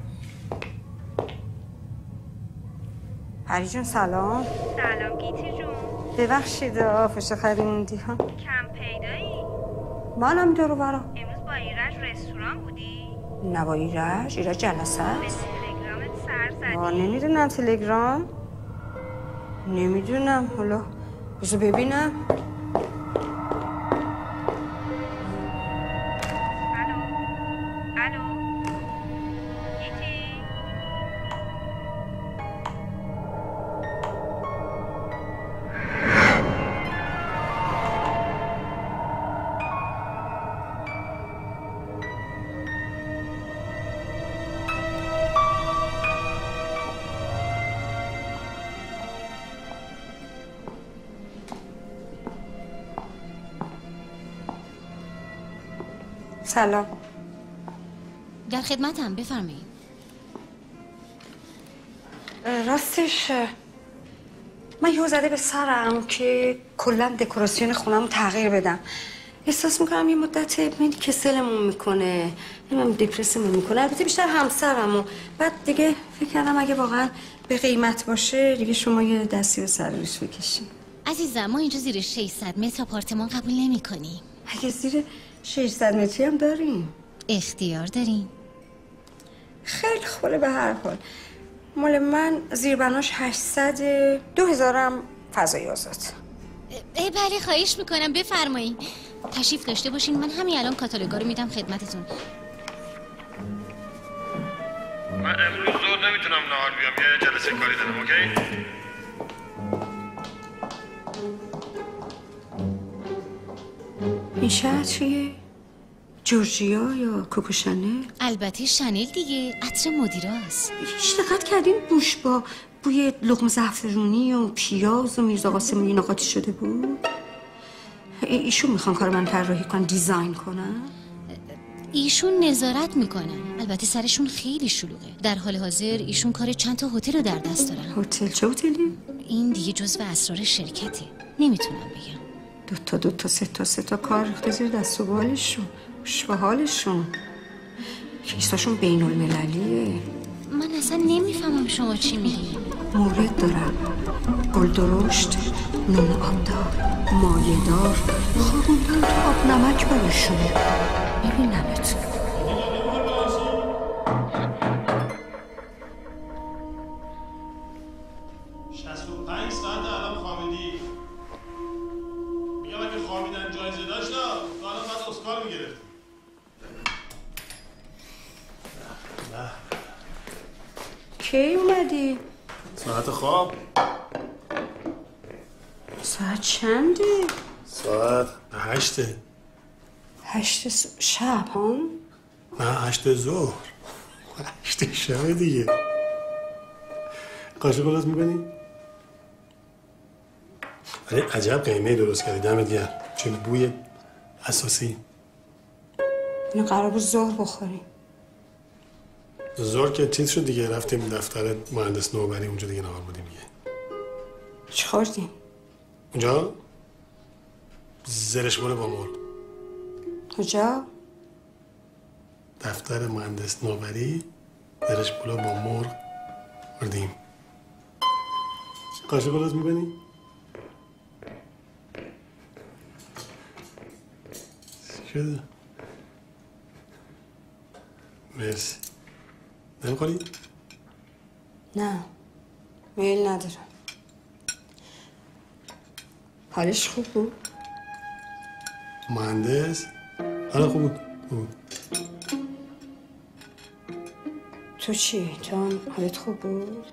پری جون سلام. سلام گیتی جون. ببخشید پشت خطی موندی ها. کم پیدایی؟ منم دورو برا. امروز با ایرج رستوران بودی؟ نه با ایرج جلسه است. به تلگرامت سر زدی؟ نمیدونم تلگرام. نمیدونم، حالا بذار ببینم. الو گیتی؟ سلام. در خدمتم، بفرمایید. راستش من یهو زده به سرم که کلا دکوراسیون خونم تغییر بدم. احساس میکنم یه مدت کسلمون میکنه، نمیدونم دپرسمون میکنه. البته بیشتر همسرمو. بعد دیگه فکر کردم اگه واقعا به قیمت باشه دیگه شما یه دستی به سر روش بکشین. عزیزم ما اینجا زیر 600 متر آپارتمان قبول نمی‌کنیم. اگه زیر 600 متری هم داریم؟ اختیار داریم. خیلی خوبه. به هر حال مال من زیربناش 800، 2000 هم فضای آزاد. بله خواهش میکنم بفرمایید. تشریف داشته باشین، من همین الان کاتالوگا رو میدم خدمتتون. من امروز زود نمیتونم نهار بیام، یه جلسه کاری دارم. اوکی؟ این شهر چیه؟ جورجیا یا کوکو شانل؟ البته شانل دیگه، عطر مدیراست. هیچ دقت کردین بوش با بوی لقمه زعفرونی و پیاز و میرزا قاسمی اینا قاطی شده بود؟ ایشون میخوان کار من طراحی کنن، دیزاین کنن؟ ایشون نظارت میکنن. البته سرشون خیلی شلوغه. در حال حاضر ایشون کار چند تا هتل رو در دست دارن. هتل چه هتلی؟ این دیگه جزو اسرار شرکته، نمیتونم بگم. دو تا سه تا کار ریخته زیر دست و بالشون، به حالشون. کیساشون بین المللیه. من اصلا نمیفهمم شما چی میگی. مورد دارم، گل درشت، نون آبدار، مایه دار، خوابوندن تو آب نمک برشون. ببینمت. 65 ساعت الان خوابیدی. میگم اگه خوابیدن جایزه داشت تا الان بعد اسکار میگرفت. کی اومدی؟ ساعت خواب. ساعت چنده؟ ساعت 8. 8 شب ها؟ نه 8 ظهر. 8 شب دیگه. قاشق درست میکنی؟ ولی عجب قیمه درست کردی، دمت گرم. چه بوی اساسی. اینو قرار بود ظهر بخوریم. ظهر که چیز شد دیگه، رفتیم دفتر مهندس نوبری، اونجا دیگه نهار بودیم دیگه. چی خوردیم؟ اونجا زرشمول با مرغ. کجا؟ دفتر مهندس نوبری، زرشمول با مرغ خوردیم. قاشق درست می‌کنی؟ شده؟ مرسی. نمی‌خوری؟ نه، میل ندارم. حالش خوب بود؟ مهندس؟ حالا خوب بود. تو چی؟ تو هم حالت خوب بود؟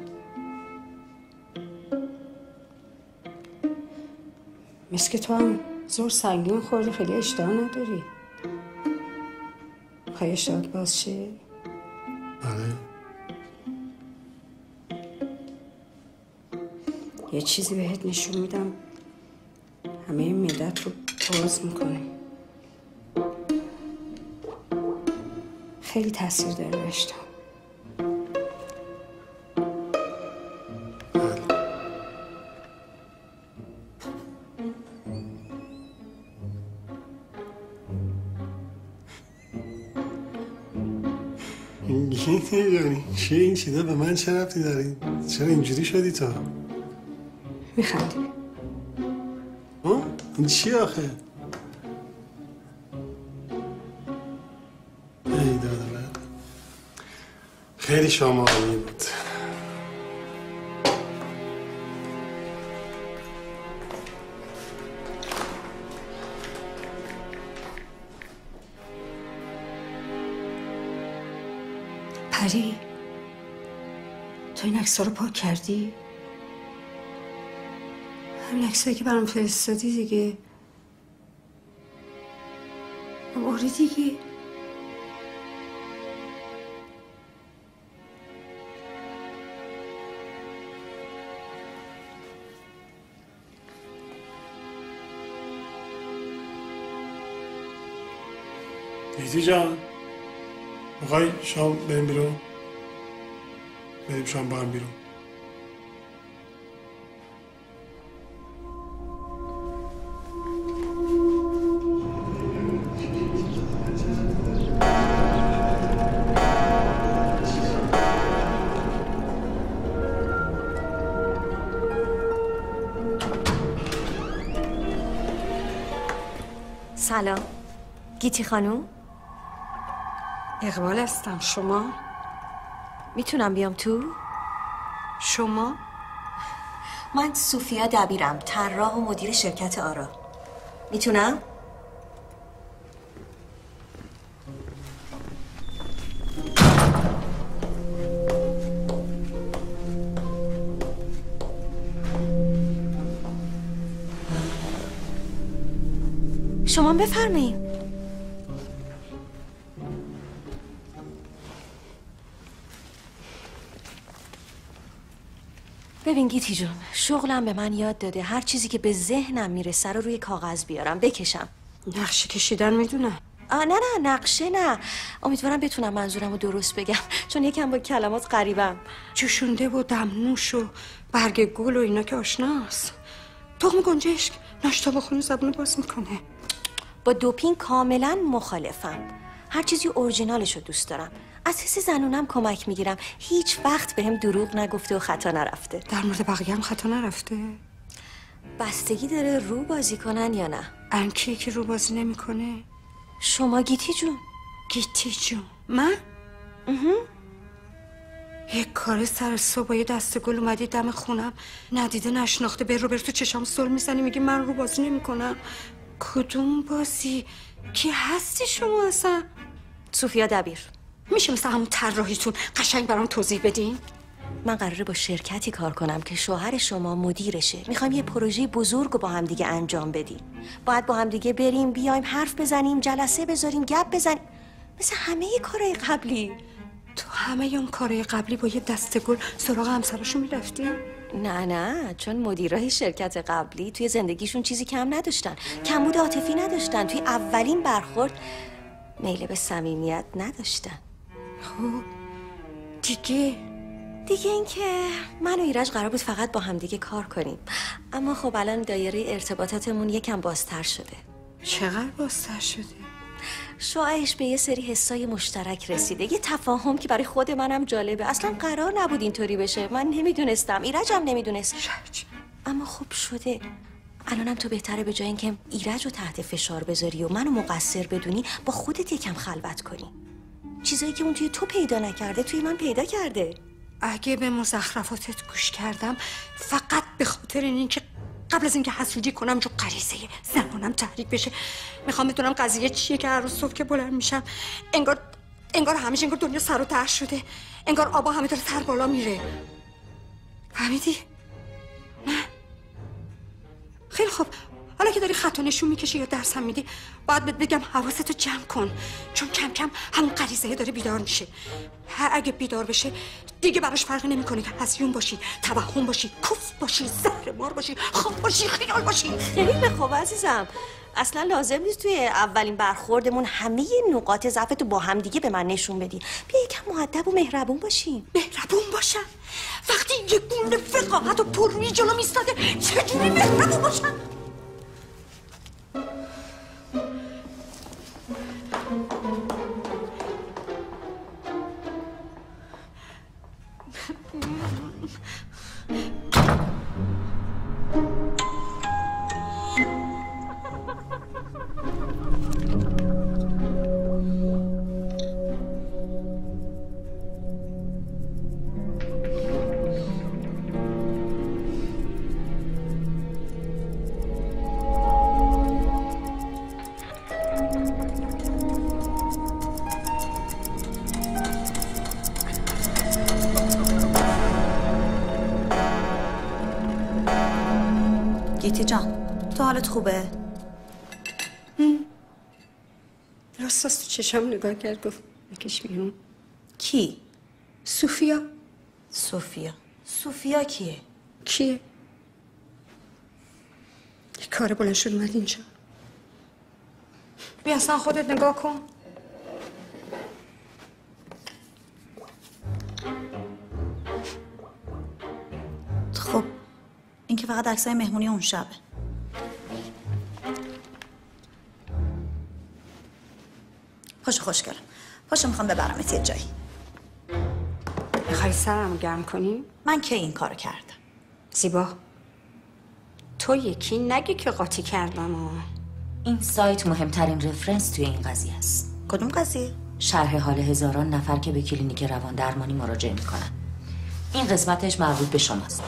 مثل که تو هم زور سنگین خوردی، خیلی اشتها نداری. خواهی اشتهات باز شه؟ آره. یه چیزی بهت نشون میدم همه معدت رو باز میکنه. خیلی تاثیر داره اشتها. یعنی چیه این چیزا؟ به من چه ربطی داری؟ چرا اینجوری شدی تو؟ میخندی؟ این چی آخه؟ ای دادم. خیلی شما عالی بود. پری، تو این عکس‌ها رو پاک کردی؟ همین عکسایی که برام فرستادی دیگه. آره دیگه. بیتی جان، میخوای شام بریم بیرون؟ بریم شام با هم بیرون. سلام، گیتی خانوم. اقبال هستم. شما؟ میتونم بیام تو؟ شما؟ من سوفیا دبیرم، طراح و مدیر شرکت آرا. میتونم؟ شما بفرمایید. ببین گیتی جون، شغلم به من یاد داده هر چیزی که به ذهنم میرسه رو روی کاغذ بیارم بکشم. نقشه کشیدن میدونم. نه نقشه نه. امیدوارم بتونم منظورم رو درست بگم چون یکم با کلمات غریبم. جوشونده و دمنوش و برگ گل و اینا که آشناست. تخم گنجشک ناشتا بخونه زبون باز میکنه. با دوپین کاملا مخالفم. هر چیزی اورجینالش رو دوست دارم. از حس زنونم کمک میگیرم. هیچ وقت بهم دروغ نگفته و خطا نرفته. در مورد بقیه هم خطا نرفته؟ بستگی داره رو بازی کنن یا نه. انکی که رو بازی نمیکنه؟ شما گیتی جون. گیتی جون من؟ یک کار سر صبح با یه دسته گل اومدی دم خونم، ندیده نشناخته، به روبر تو چشام سل میزنی میگی من رو بازی نمیکنم. کدوم بازی؟ کی هستی شما اصلا؟ سوفیا دبیر. میشه مثل همون طراحیتون قشنگ برام توضیح بدین؟ من قراره با شرکتی کار کنم که شوهر شما مدیرشه. میخوایم یه پروژه بزرگ رو با هم دیگه انجام بدیم. باید با هم دیگه بریم بیایم حرف بزنیم، جلسه بذاریم، گپ بزنیم، مثل همه کارهای قبلی. تو همه اون کارهای قبلی با یه دسته گل سراغ همسرشون میرفتی؟ نه چون مدیرای شرکت قبلی توی زندگیشون چیزی کم نداشتن، کمبود عاطفی نداشتن، توی اولین برخورد میل به صمیمیت نداشتن. خب دیگه اینکه من و ایرج قرار بود فقط با هم دیگه کار کنیم، اما خب الان دایره ارتباطاتمون یکم بازتر شده. چقدر بازتر شده؟ شایعش به یه سری حسای مشترک رسیده، یه تفاهم که برای خود منم جالبه. اصلا قرار نبود اینطوری بشه، من نمیدونستم، ایرجم نمیدونست، اما خب شده. الانم تو بهتره به جای اینکه ایرج رو تحت فشار بذاری و منو مقصر بدونی، با خودت یکم خلوت کنی. چیزایی که اون توی تو پیدا نکرده توی من پیدا کرده. اگه به مزخرفاتت گوش کردم فقط به خاطر اینکه قبل از اینکه حسودی کنم جو غریزه زنانم تحریک بشه، میخوام بدونم قضیه چیه که هر روز صبح که بلند میشم انگار همیشه انگار دنیا سر و ته شده، انگار آبا همه داره سر بالا میره. فهمیدی؟ نه؟ خیلی خوب، حالا که داری خطا نشون میکشی یا درس هم میدی باید بهت بگم حواستو جمع کن، چون کم کم همون غریزه داره بیدار میشه. اگه بیدار بشه دیگه براش فرقی نمیکنه که هزیون باشی، توهم باشی، کوف باشی، زهرمار باشی، خواب باشی، خیال باشی. خیلی خوب عزیزم، اصلا لازم نیست توی اولین برخوردمون همه نقاط ضعفتو با هم دیگه به من نشون بدی. بیا یکم مؤدب و مهربون باشیم. مهربون باشم؟ وقتی یک گونه فقاهت و پررویی جلو میستاده چجوری مهربون باشم؟ گیتی جان، تو حالت خوبه؟ راستاست تو چشم نگاه کرد گفت بکش بیرون. کی؟ سوفیا. سوفیا کیه؟ یه کار بلند شد اومد اینجا. بیا اصلا خودت نگاه کن. خب این که فقط عکسای مهمونی اون شبه. پاشو خوشگلم، پاشو میخوام ببرمت یه جایی. میخوای سرمو گرم کنی؟ من که این کارو کردم. زیبا تو یکی نگی که قاطی کردم. این سایت مهمترین رفرنس توی این قضیه است. کدوم قضیه؟ شرح حال هزاران نفر که به کلینیک روان درمانی مراجعه میکنن. این قسمتش مربوط به شماست.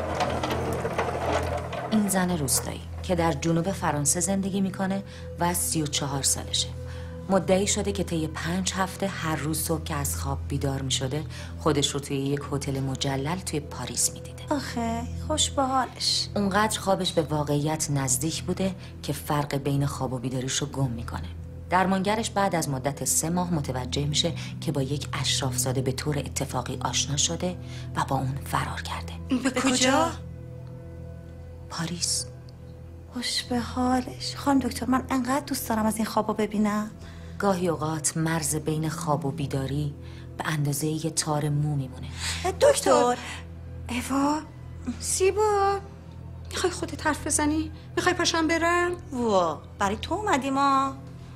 این زن روستایی که در جنوب فرانسه زندگی میکنه و 34 سالشه. مدعی شده که طی 5 هفته هر روز صبح که از خواب بیدار می شده خودش رو توی یک هتل مجلل توی پاریس می دیده. آخه خوش به حالش. اونقدر خوابش به واقعیت نزدیک بوده که فرق بین خواب و بیداریش رو گم میکنه. درمانگرش بعد از مدت 3 ماه متوجه میشه که با یک اشرافزاده به طور اتفاقی آشنا شده و با اون فرار کرده. به کجا؟ پاریس. خوش به حالش. خانم دکتر من انقدر دوست دارم از این خوابو ببینم. گاهی اوقات مرز بین خواب و بیداری به اندازه یه تار مو میمونه. دکتر ایوا زیبا میخوای خودت حرف بزنی؟ میخوای پاشم برم؟ وا برای تو اومدی ما.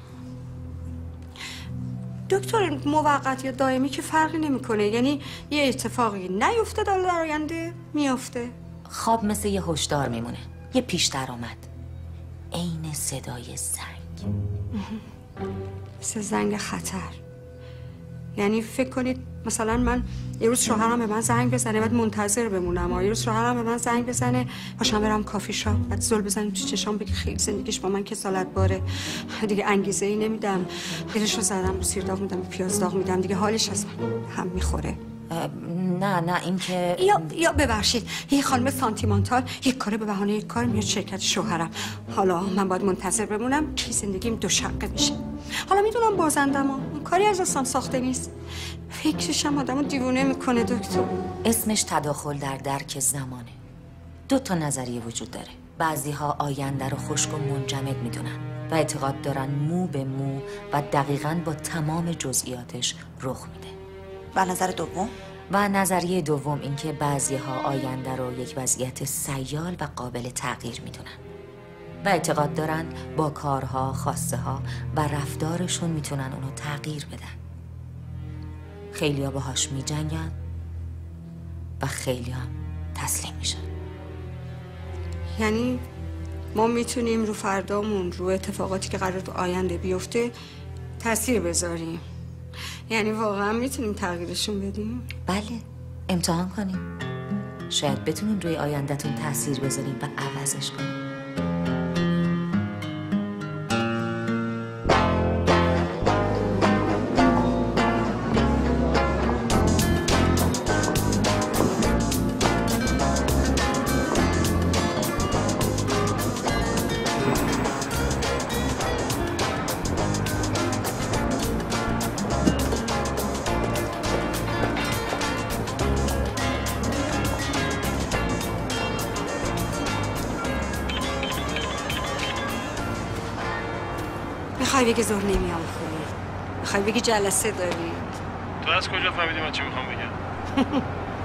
دکتر موقت یا دائمی که فرقی نمیکنه، یعنی یه اتفاقی نیفته در آینده میفته. خواب مثل یه هشدار میمونه، یه پیش درآمد، عین صدای زنگ. مثل زنگ خطر. یعنی فکر کنید مثلا من یه روز شوهرم به من زنگ بزنه بعد منتظر بمونم، یه روز شوهرم به من زنگ بزنه باشم برم کافی شاپ بعد زل بزنم تو چشام بگه خیلی زندگیش با من کسالت باره، دیگه انگیزه ای نمیدم، دلشو زدم سیر داغ میدم پیاز داغ میدم، دیگه حالش از هم میخوره. نه این که یا ببخشید یه خانم سانتیمانتال یک کاره به بهانه یک کار میاد شرکت شوهرم، حالا من باید منتظر بمونم که زندگیم دو شقه بشه. حالا میدونم بازندم اون کاری از دستم ساخته نیست، فکرشم آدمو دیوونه میکنه دکتر. اسمش تداخل در درک زمانه. 2 تا نظریه وجود داره. بعضی‌ها آینده رو خشک و منجمد میدونن و اعتقاد دارن مو به مو و دقیقاً با تمام جزئیاتش رخ میده. و نظر دوم؟ و نظریه دوم این که بعضی‌ها آینده رو یک وضعیت سیال و قابل تغییر میدونن و اعتقاد دارن با کارها، خواسته ها و رفتارشون میتونن اونو تغییر بدن. خیلی‌ها باهاش میجنگن و خیلی‌ها تسلیم میشن. یعنی ما میتونیم رو فردامون، رو اتفاقاتی که قرار تو آینده بیفته تاثیر بذاریم. یعنی واقعا میتونیم تغییرشون بدیم؟ بله، امتحان کنیم. شاید بتونین روی آینده‌تون تاثیر بذارین و عوضش کنین. میخوای بگی زور نمیام خونه؟ میخوای بگی جلسه داری؟ تو از کجا فهمیدی من چی میخوام بگم؟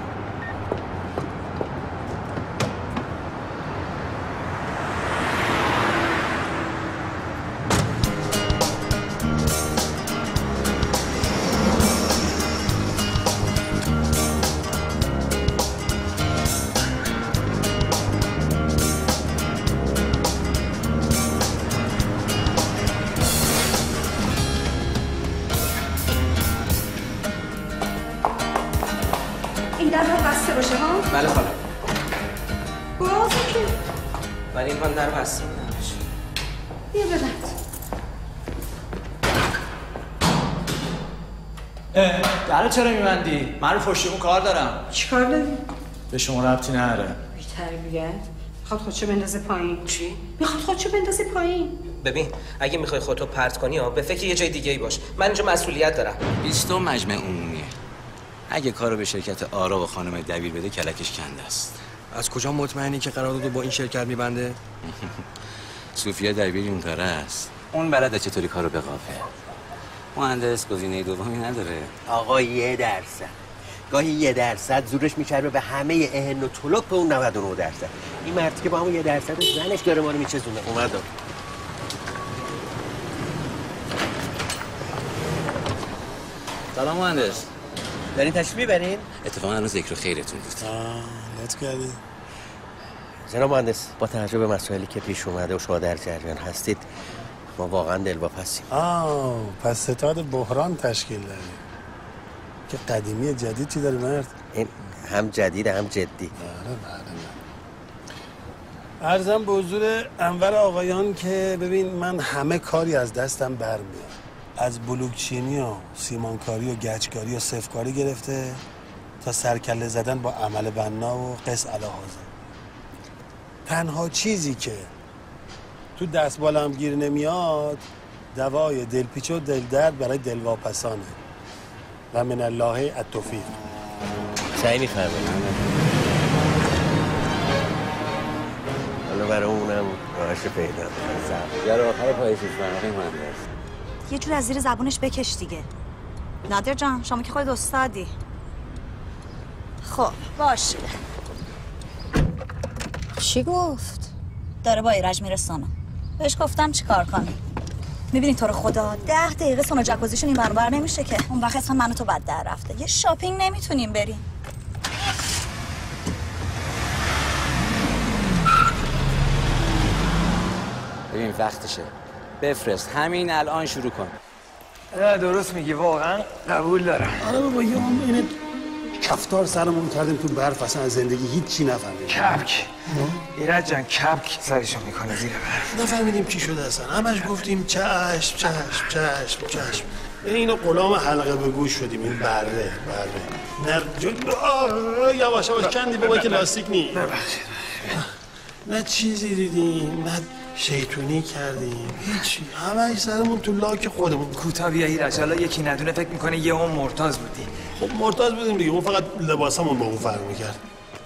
بله خانم. بازه که ولی این در بسته بیا ببند. درو چرا میبندی؟ من رو پشتمون کار دارم. چی کار داری؟ به شما ربطی نداره. بی‌تربیت. میخواد خودشو بندازه پایین. چی؟ میخواد خودشو بندازه پایین. ببین اگه میخوای خودتو پرت کنی به فکر یه جای دیگه ای باش. من اینجا مسئولیت دارم. 20 مجمع عمومیه. اگه کارو به شرکت آرا و خانم دبیر بده کلکش کنده است. از کجا مطمئنی که قراردادو با این شرکت میبنده؟ سوفیا دبیر اون کاره است. اون بلده چطوری کارو بقافه. مهندس گزینه دومی نداره. آقا 1%. گاهی 1% زورش میچربه به همه اهن و طلق به اون 99%. این مرد که با همون 1% زنش داره ما رو میچزونه. اومدم. سلام مهندس. دارین تشریف میبرین؟ اتفاقا هنوز ذکر خیرتون بود. لطف کردی. جناب مهندس با توجه به مسائلی که پیش اومده و شما در جریان هستید ما واقعا دلواپسیم. پس ستاد بحران تشکیل داری که قدیمی جدید چی داری مرد؟ این هم جدید هم جدی. بله. عرضم به حضور انور آقایان که ببین من همه کاری از دستم برمیاد. از بلوکچینی و سیمانکاری و گچکاری و صفکاری گرفته تا سرکله زدن با عمل بنا و قص علی حاضر. تنها چیزی که تو دستبالم گیر نمیاد دوای دلپیچ و دلدرد برای دلواپسانه و من الله التوفیق. سعی می‌فرمایید. حالا برای اونم راهش پیدا کنم. یا آخر پاییزش برای مهندس. یه جور از زیر زبونش بکش دیگه. نادر جان شما که خودت استادی. خب باشه. چی گفت؟ داره با ایرج میره سونا. بهش گفتم چیکار کنه. میبینی تو رو خدا 10 دقیقه سونا جکوزیشون این برابر نمیشه که. اون وقت اصلا من و تو بعد در رفته. یه شاپینگ نمیتونیم بریم. ببین وقتشه. بفرست همین الان شروع کن. درست میگی واقعا قبول دارم. آره بابا یه اینه کفتار سرمون کردیم تو برف اصلا از زندگی هیچی نفهمیدیم. کبک ایرج جان کبک سرشو میکنه زیر برف. نفهمیدیم چی شده اصلا. همش گفتیم چشم چشم چشم چشم. اینو غلام حلقه به گوش شدیم. این بره یواش یواش کندی بابا که لاستیک نی. ببخشید. نه چیزی دیدیم نه شیطونی کردیم هیچی. همه سرمون تو لاک خودمون. کوتا بیا ایرج حالا یکی ندونه فکر میکنه یه اون مرتاض بودی. خب مرتاض بودیم دیگه. اون فقط لباسمون با اون فرق میکرد.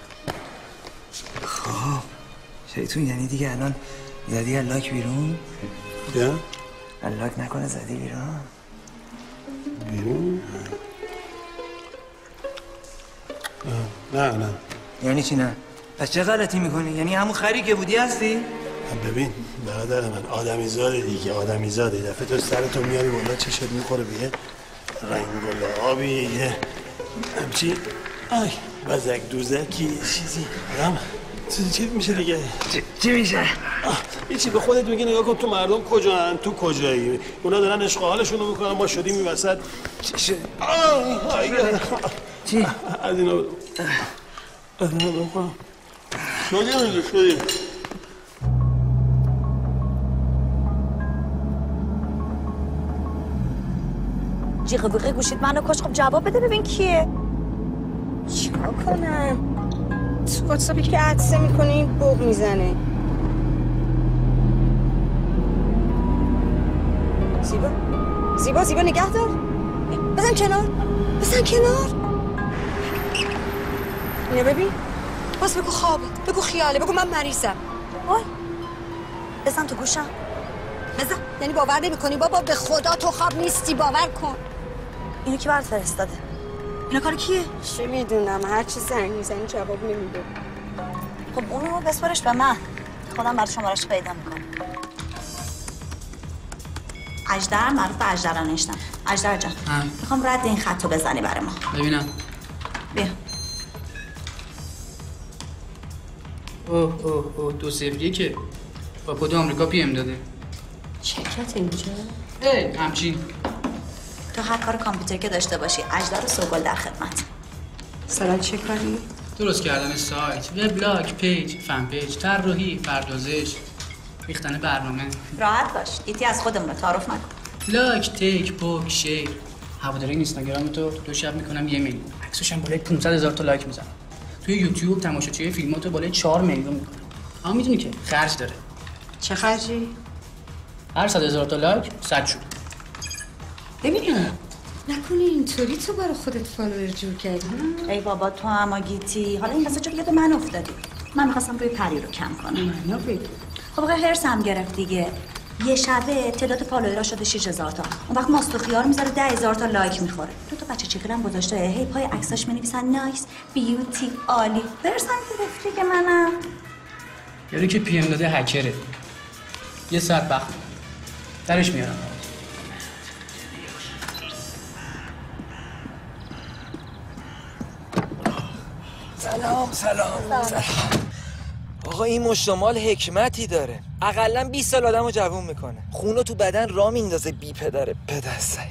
خب شیطون یعنی دیگه الان زدی لاک بیرون؟ یا؟ لاک نکنه زدی بیرون؟ بیرون؟ نه یعنی چی نه؟ پس چه غلطی میکنی؟ یعنی همون خری که بودی هستی؟ ببین برادر من آدمی زاده دیگه. آدمی زاده یه دفعه تو سرتو میاری بالا چشت میخوره به یه رنگ گلابی یه همچی بزک دوزکی چیزی آدم چی میشه دیگه؟ چی میشه؟ هیچی. به خودت میگی نگاه کن تو مردم کجا تو کجایی؟ اونا دارن عشق حالشونو میکنن ما شدیم این وسط. چی شد؟ چی؟ از اینا بکنم شدیم جیغ بوغه گوشید منو کش. خب جواب بده ببین کیه. چیکار کنم؟ تو واتساپی که عدسه میکنی بوق میزنه. زیبا نگه دار. بزن کنار. اینو ببین. باز بگو خوابه، بگو خیاله، بگو من مریضم. وای بزن تو گوشم. بزن. یعنی باور نمی‌کنی بابا؟ به خدا تو خواب نیستی، باور کن. اینو کی برات فرستاده؟ اینا کار کیه؟ چه میدونم، هر چی زنگ میزنی جواب نمیده. خب اونو بسپارش به من، خودم برای شمارش پیدا میکنم. اژدر معروف به اژدرانشتن. اژدر جان میخوام رد این خطو بزنی برای ما. ببینم. بیا. اوه 201 که با کد آمریکا پی ام داده. شرکت اینجا؟ همچین. تو هر کار کامپیوتر که داشته باشی اژدر و سوگل در خدمت. مثلا چه کاری؟ درست کردن سایت، وبلاگ، پیج، فن پیج، طراحی، پردازش، ریختن برنامه. راحت باش. ایتی از خودمون تعارف نکن. لایک، تیک، بوک، شیر. هواداری اینستاگرام تو شب میکنم 1 میلیون. عکسش هم بالای 500,000 تا لایک میزنم. توی یوتیوب تماشاچی فیلماتو بالای 4 میلیون میکنه. اما میدونی که خرج داره. چه خرجی؟ هر 100,000 تا لایک 100 شد. ببینم نکنی اینطوری تو برای خودت فالوور جور کردی؟ ای بابا تو اما گیتی. حالا این قصه یاد من افتادی. من می‌خواستم روی پری رو کم کنم. نه بگو. خب هرس هم گرفت دیگه. یه شبه تعداد فالوورا شده 6000 تا. اون وقت ماست و خیار میذاره 10,000 تا لایک میخوره. دو تا بچه چیکلم گذاشته هی پای عکساش می‌نویسن نایس، بیوتی، عالی. هرس هم گرفت دیگه منم. یاری که پی ام داده هکره. یه ساعت وقت درش میارم. سلام. آقا این مشتمال حکمتی داره. اقلا 20 سال آدمو جوون میکنه. خونو تو بدن را میندازه بی پدره پدرسگ.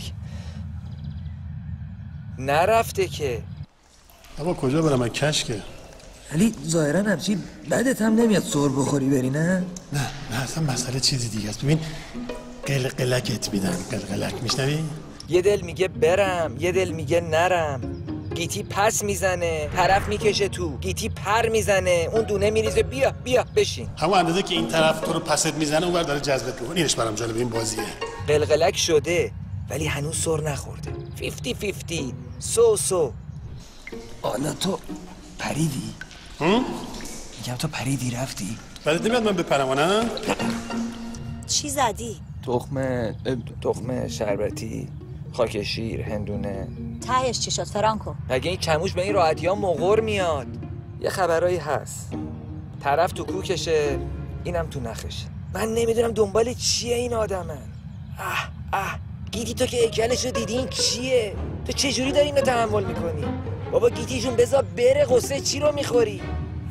نرفته که. بابا کجا برم من کشکه. ولی ظاهرا همچی بدت هم نمیاد سر بخوری بری نه؟ نه اصلا مسئله چیزی دیگه است. ببین قلقلکت میدن. قلقلک میشنوی؟ یه دل میگه برم، یه دل میگه نرم. گیتی پس میزنه، طرف میکشه تو. گیتی پر میزنه، اون دونه میریزه بیا بیا بشین. همون اندازه که این طرف تو رو پست میزنه اون بر داره جذبت میکنه. اینش برام جالب این بازیه. قلقلک شده ولی هنوز سر نخورده. 50-50 سو. حالا تو پریدی؟ میگم تو پریدی رفتی؟ بعد نمیاد من بپرم نه؟ چی زدی؟ تخم شربتی، خاک شیر، هندونه. تهش چی شد فرانکو؟ اگه این چموش به این راحتی ها مغور میاد. یه خبرایی هست، طرف تو کوکشه اینم تو نخشه. من نمیدونم دنبال چیه این آدمن. گیتی تو که هیکلش رو دیدی این چیه؟ تو چجوری داری اینو تحمل میکنی؟ بابا گیتی جون بذار بره، قصه چی رو میخوری؟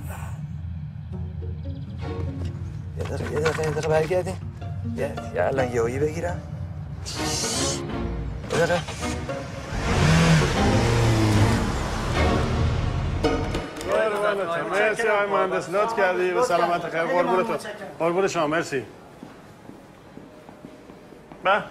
یه دقیقه برگردیم. یه الان یهویی بگیرم. یه دقیقه مرسی آقای مهندس، لطف کردی. به سلامت خیر. قربون شما. مرسی. به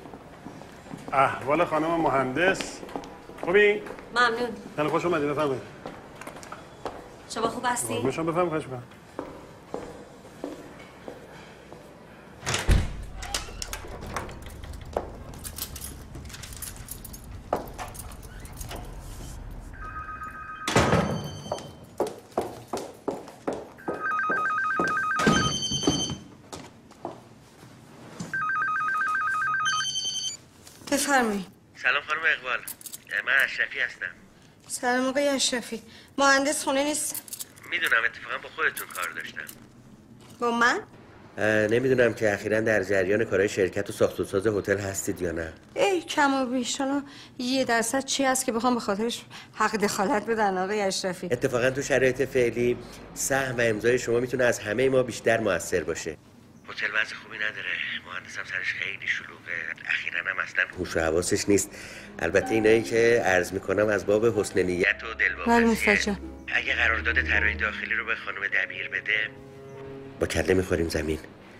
احوال خانم مهندس خوبی؟ ممنون. خیلی خوش اومدید. بفرمایید. شما خوب هستی؟ قربون شما. بفرمایید. خوش بفرمایید. بفرمایید. سلام خانم اقبال، من اشرفی هستم. سلام آقای اشرفی. مهندس خونه نیست؟ میدونم، اتفاقا با خودتون کار داشتم. با من؟ نمیدونم که اخیراً در جریان کارهای شرکت و ساخت و ساز هتل هستید یا نه. کم و بیش. حالا 1% چی هست که بخوام به خاطرش حق دخالت بدن آقای اشرفی؟ اتفاقا تو شرایط فعلی سهم و امضای شما میتونه از همه ما بیشتر موثر باشه. هتل وضع خوبی نداره، مهندسم سرش خیلی شلوغه، اخیراً هم اصلا هوش و حواسش نیست. البته اینایی که عرض میکنم از باب حسن نیت و دلواپسیه. اگه قرارداد طراحی داخلی رو به خانم دبیر بده با کله میخوریم زمین.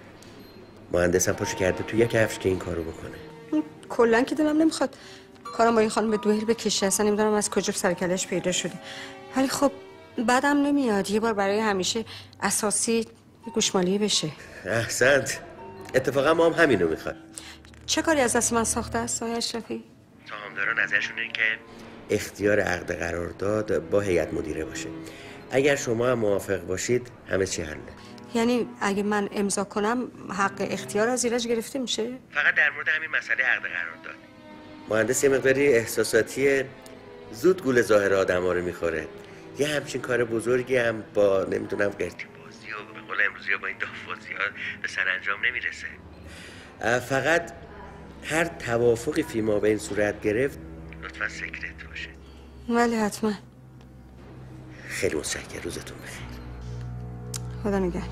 مهندسم پاشو کرده تو یک هفت که این کارو بکنه. کلا که دلم نمیخواد کارم با این خانم به دوهل بکشه. اصلا نمیدونم از کجا سرکلش پیدا شده. ولی خب بعدم نمیاد یه بار برای همیشه اساسی گوشمالی بشه. احسنت. اتفاقا ما هم همینو میخواد. چه کاری از دست من ساخته است آقای اشرفی؟ سهامدارا نظرشون اینه که اختیار عقد قرارداد با هیئت مدیره باشه. اگر شما هم موافق باشید همه چی حله. یعنی اگه من امضا کنم حق اختیار از ایرج گرفته میشه؟ فقط در مورد همین مسئله عقد قرارداد. مهندس یه مقداری احساساتیه، زود گول ظاهر آدم‌ها رو میخوره. یه همچین کار بزرگی هم با نمیدونم قرتی بازی و به قول امروزی با این دافازی ها به سرانجام نمیرسه. فقط هر توافقی فیما بین صورت گرفت لطفا سکرت باشه. ولی حتما. خیلی متشکرم. روزتون بخیر. خدا نگهدار.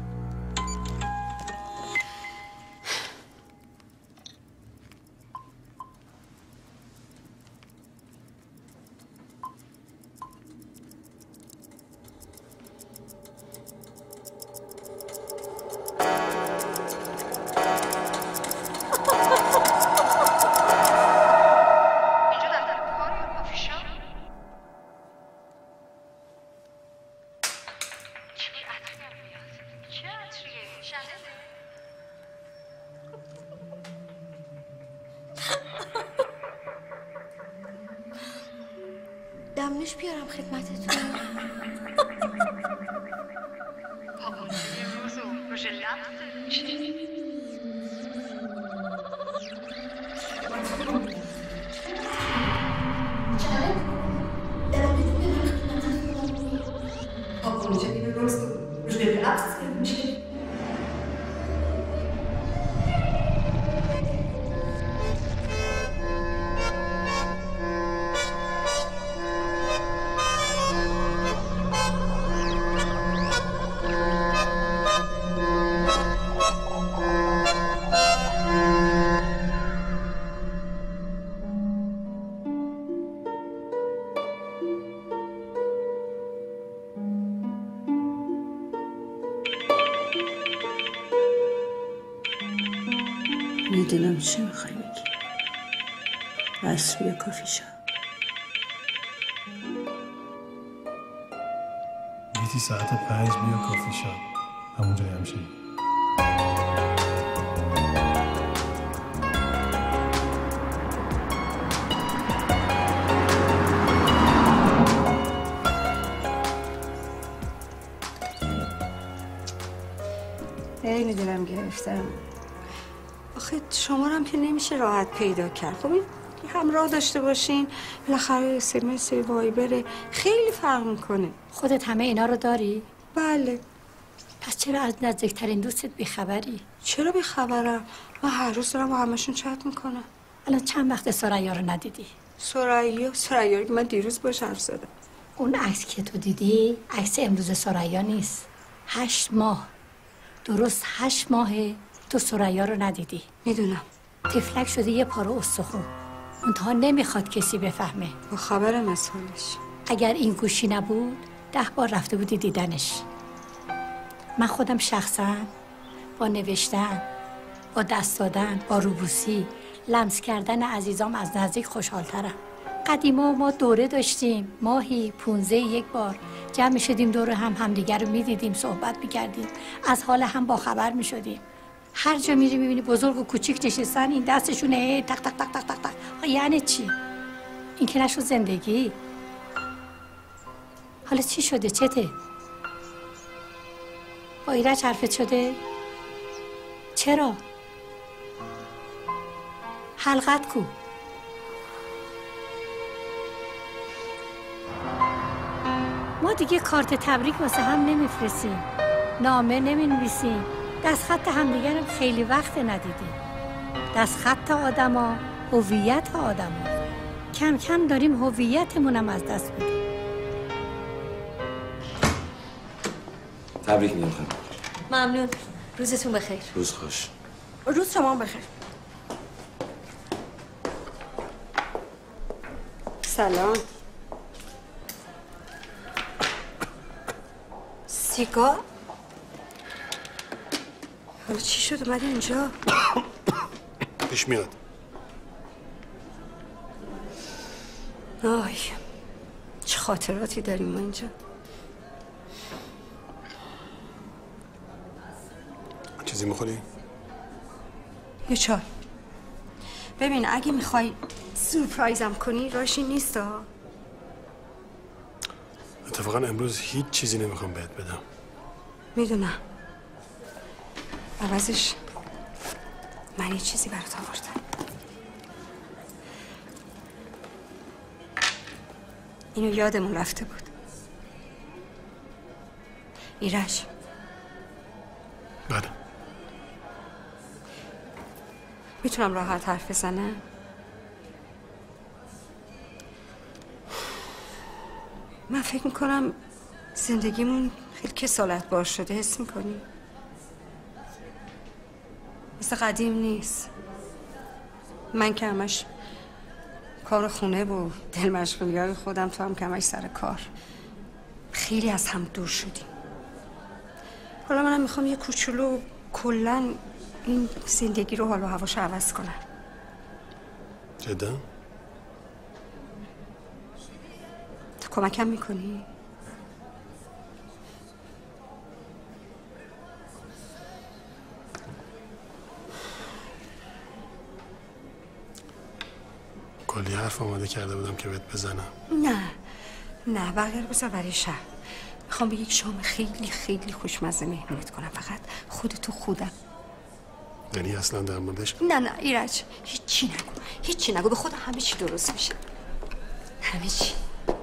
دمنوش بیارم خدمتتون. نمیدونم چی میخوای بگی. بس روی کافی شاپ. گیتی ساعت 5 بیا کافی شاپ. همونجای همشه. خیلی دلم گرفتم. آخه شما رو هم که نمیشه راحت پیدا کرد. خب این همراه داشته باشین بالاخره SMS وایبر خیلی فرق میکنه. خودت همه اینا رو داری؟ بله. پس چرا از نزدیکترین دوستت بیخبری؟ چرا بیخبرم؟ من هر روز دارم با همشون چت میکنم. الان چند وقت سریا رو ندیدی؟ سریا که من دیروز باش حرف زدم. اون عکس که تو دیدی عکس امروز سریا نیست. 8 ماه. درست 8 ماهه تو سریا رو ندیدی. میدونم. تفلک شده یه پاره استخون. منتها نمیخواد کسی بفهمه. با خبرم از حالش. اگر این گوشی نبود 10 بار رفته بودی دیدنش. من خودم شخصا با نوشتن، با دست دادن، با روبوسی، لمس کردن عزیزام از نزدیک خوشحالترم. قدیما ما دوره داشتیم، ماهی 15 یک بار جمع میشدیم دور همدیگر رو میدیدیم، صحبت میکردیم، از حال هم با خبر میشدیم. هر جا میری میبینی بزرگ و کوچیک نشستن، این دستشونه تق تق تق تق تق تق. یعنی چی؟ این که نشد زندگی. حالا چی شده؟ چته؟ با ایرج حرفت شده؟ چرا؟ حلقت کو؟ ما دیگه کارت تبریک واسه هم نمیفرستیم، نامه نمینویسیم، دست خط همدیگر هم خیلی وقت ندیدیم. دست خط آدما، هویت آدما. کم کم داریم هویتمونم از دست میدیم. تبریک میگم خانم. ممنون. روزتون بخیر. روز خوش. روز شما بخیر. سلام. سیگار؟ حالا چی شد اومدی اینجا؟ پیش میاد. آی چه خاطراتی داریم ما اینجا. چیزی میخوری؟ یه چای. ببین اگه میخوای سورپرایزم کنی راهش این نیست ها. اتفاقا امروز هیچ چیزی نمیخوام بهت بدم. میدونم. عوضش من یه چیزی برات آوردم. اینو یادمون رفته بود. ایرج. بله. میتونم راحت حرف بزنم؟ من فکر میکنم زندگیمون خیلی کسالت بار شده. حس میکنی؟ مثل قدیم نیست. من که همش کار خونه و دل مشغولیای خودم، تو هم که همش سر کار. خیلی از هم دور شدیم. حالا منم میخوام یه کوچولو کلن این زندگی رو حال و هواش عوض کنم. جدا؟ تو کمکم میکنی؟ کلی حرف آماده کرده بودم که بهت بزنم. نه بقیه رو بذار برای شب. میخوام به یک شام خیلی خیلی خوشمزه مهمونت کنم. فقط خودتو خودم. یعنی اصلا در موردش؟ نه ایرج هیچی نگو. به خودم همه چی درست میشه. همه چی.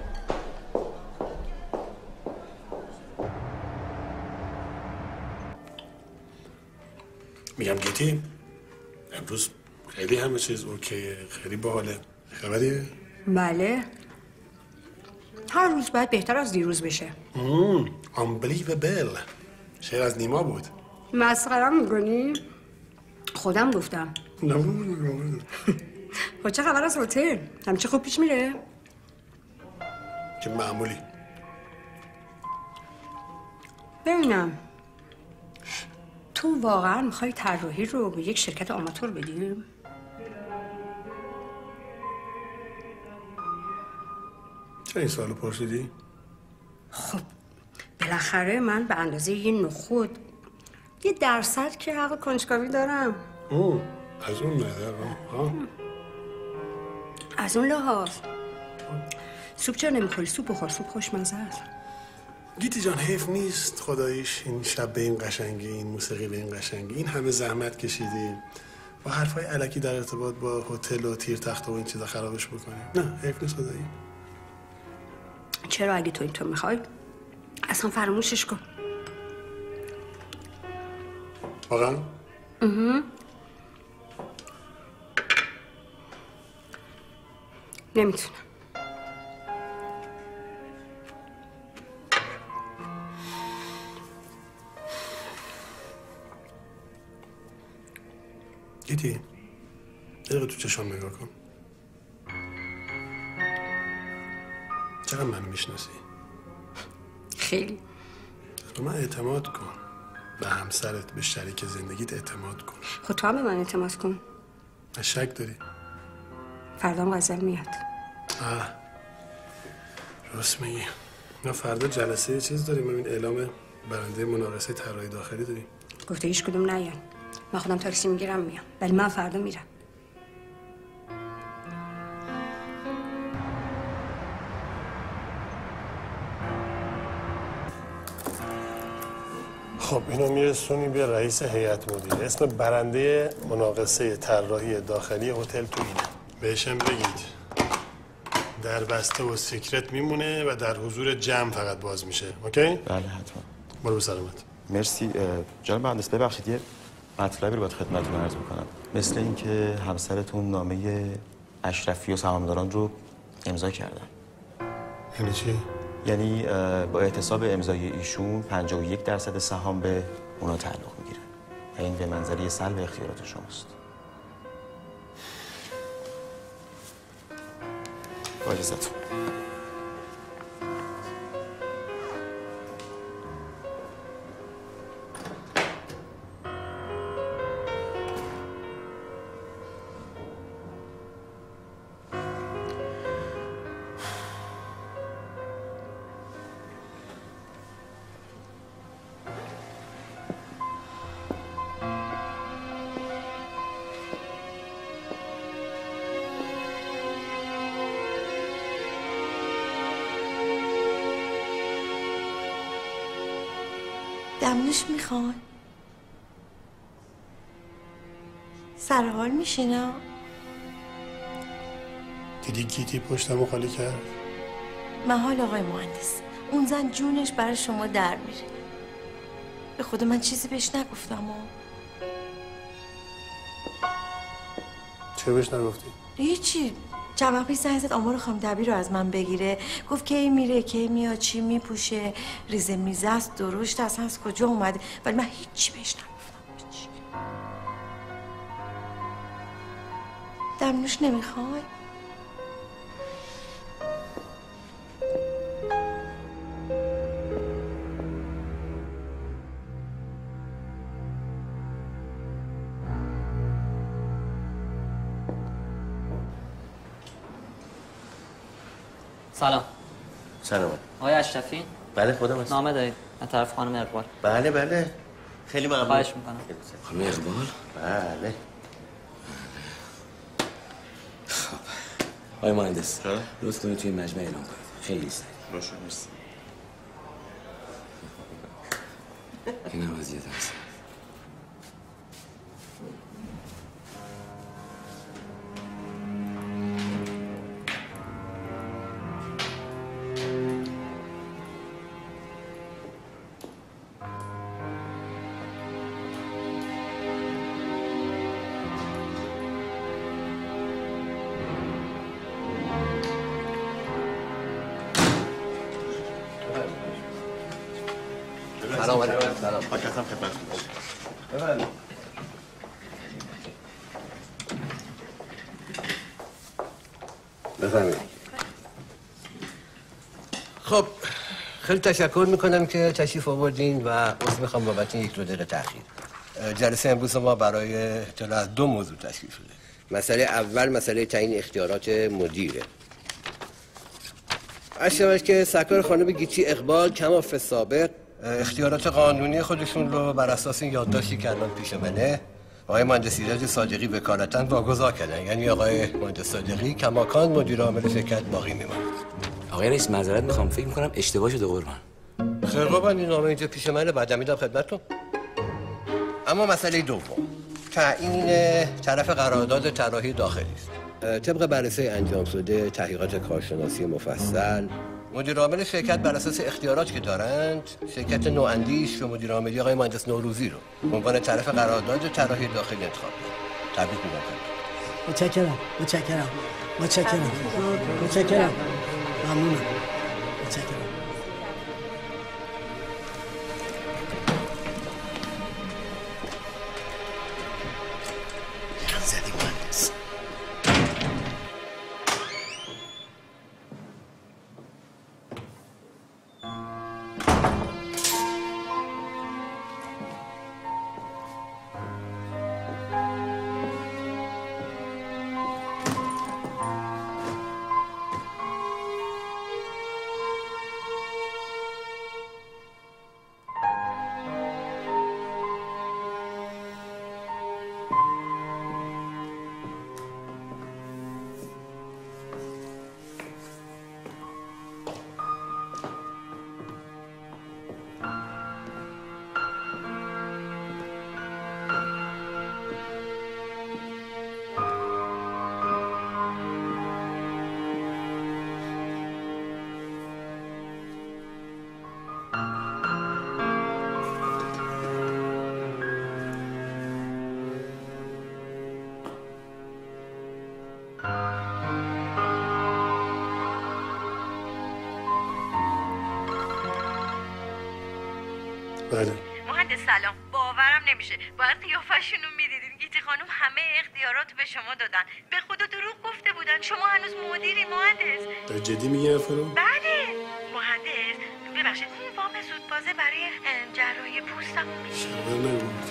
میگم گیتی امروز خیلی همه چیز اوکیه، خیلی باحاله. خبریه؟ بله. هر روز باید بهتر از دیروز بشه. unbelievable. شعر از نیما بود. مسخرم میکنی؟ خودم گفتم. خب چه خبر از هتل؟ همچه خوب پیش میره؟ که معمولی. ببینم تو واقعا میخوای طراحی رو به یک شرکت آماتور بدیم؟ چرا این سوالو پرسیدی؟ خب بالاخره من به اندازه یه نخود 1% که حق کنجکاوی دارم. از اون نظر ها؟ از اون لحاظ. سوپ چرا نمیخوری؟ سوپ بخور، سوپ خوشمزه است. گیتی جان حیف نیست خداییش این شب به این قشنگی، این موسیقی به این قشنگی، این همه زحمت کشیدیم با حرفای الکی در ارتباط با هتل و تیر تخت و این چیزا خرابش بکنیم. نه حیف نیست خدایی. چرا اگه تو اینطور میخوای اصلا فراموشش کن. واقعا؟ نمیتونم. گیتی یه دقیقه تو چشام نگاه کن. چقدر من میشناسی؟ خیلی. به من اعتماد کن، به همسرت، به شریک زندگیت اعتماد کن. خب تو هم به من اعتماد کن. شک داری؟ فردام غزل میاد. راست میگی. ما فردا جلسه چیز داریم، ببین اعلام برنده مناقصه طراحی داخلی داریم. گفته هیچ کدوم نیان. من خودم تاکسی میگیرم میام، ولی من فردا میرم. خب اینو میرسونیم به رئیس هیئت مدیره. اسم برنده مناقصه طراحی داخلی هتل تو اینه. بهشم بگید در بسته و سیکرت میمونه و در حضور جمع فقط باز میشه. اوکی؟ بله حتما. برو به سلامت. مرسی. جناب مهندس ببخشید یه مطلبی رو باید خدمتتون عرض میکنم. مثل اینکه همسرتون نامه اشرفی و سهامداران رو امضا کردن. یعنی چی؟ یعنی با احتساب امضای ایشون 51% سهام به اونا تعلق میگیره و این به منزله سلب اختیارات شماست. با اجازهتون. دمنوش میخوای؟ سرحال میشینا؟ دیدی گیتی پشتمو خالی کرد؟ محال آقای مهندس، اون زن جونش برای شما در میره. به خود من چیزی بهش نگفتم. چه بهش نگفتی؟ هیچی. چند وقت پیش زنگ زد آمار خانم دبیر رو از من بگیره. گفت کی میره، کی میاد، چی میپوشه، ریزه میزه است، درشت اصلا از کجا اومده، ولی من هیچی بهش نگفتم. هیچی. دمنوش نمیخوای؟ سلام. سلام. آقای اشرفی؟ بله خودم هستم. نامه دارید از طرف خانم اقبال. بله بله. خیلی ممنون. خواهش میکنم. خانم اقبال؟ بله. خب. آقای مهندس. لطف کنید توی مجمع اعلام کنید. خیلی سریع. باشه مرسی. این هم اذیت هست. سلام علیکم. سلام. پاکتم خدمتتون. بفرمایید. بفرمایید. خب خیلی تشکر میکنم که تشریف آوردین و عذر میخوام بابت یک دو دقیقه تأخیر. جلسه امروز ما برای اطلاع از 2 موضوع تشکیل شده. مسئله اول مسئله تعیین اختیارات مدیره. عرض که سرکار خانم گیتی اقبال کما فی سابق اختیارات قانونی خودشون رو بر اساس این یادداشتی که الان پیش منه آقای مهندس ایرج صادقی وکالتاً واگذار کردن. یعنی آقای مهندس صادقی کماکان مدیر عامل شرکت باقی میمونه. آقای رئیس معذرت میخوام، فکر میکنم اشتباه شده قربان. خیر قربان، این نامه اینجا پیش منه، بعدا میدم خدمتتون. اما مسئله دوم تعیین طرف قرارداد طراحی داخلی است. طبق بررسی انجام شده تحقیقات کارشناسی مفصل، مدیر عامل شرکت بر اساس اختیاراتی که دارند شرکت نواندیش و مدیر عاملی آقای مهندس نوروزی رو به عنوان طرف قرارداد طراحی داخلی انتخاب کردند. تبریک میگم. متشکرم. ممنونم. متشکرم. زدی مهندس. بله. مهندس سلام، باورم نمیشه. باید قیافه‌شون رو میدیدین. گیتی خانم همه اختیارات به شما دادن. به خدا دروغ گفته بودن. شما هنوز مدیری مهندس. در جدی میگه فرو؟ بله. مهندس ببخشید این وام زودبازه برای جراحی پوستمون میشه. خبر نبود.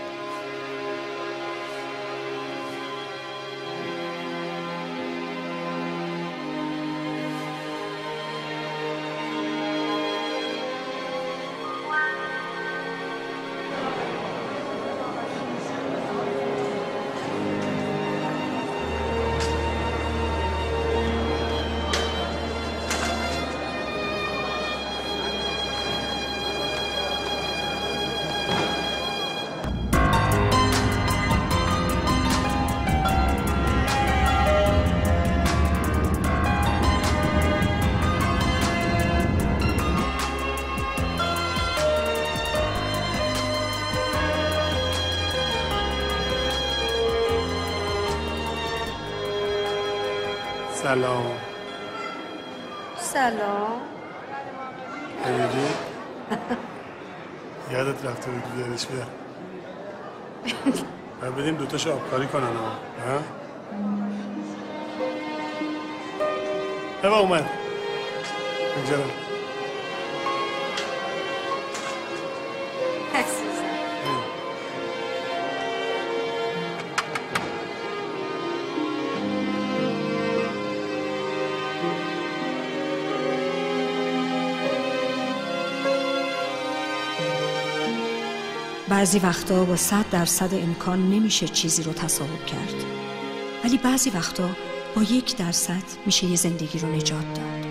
سلام. سلام. حبیبی یادت رفته بود بیارش بیا. باید بدیم دوتاشو آبکاری کنن ها. بابا اومد اینجا رو. بعضی وقتا با 100% امکان نمیشه چیزی رو تصاحب کرد، ولی بعضی وقتا با 1% میشه یه زندگی رو نجات داد.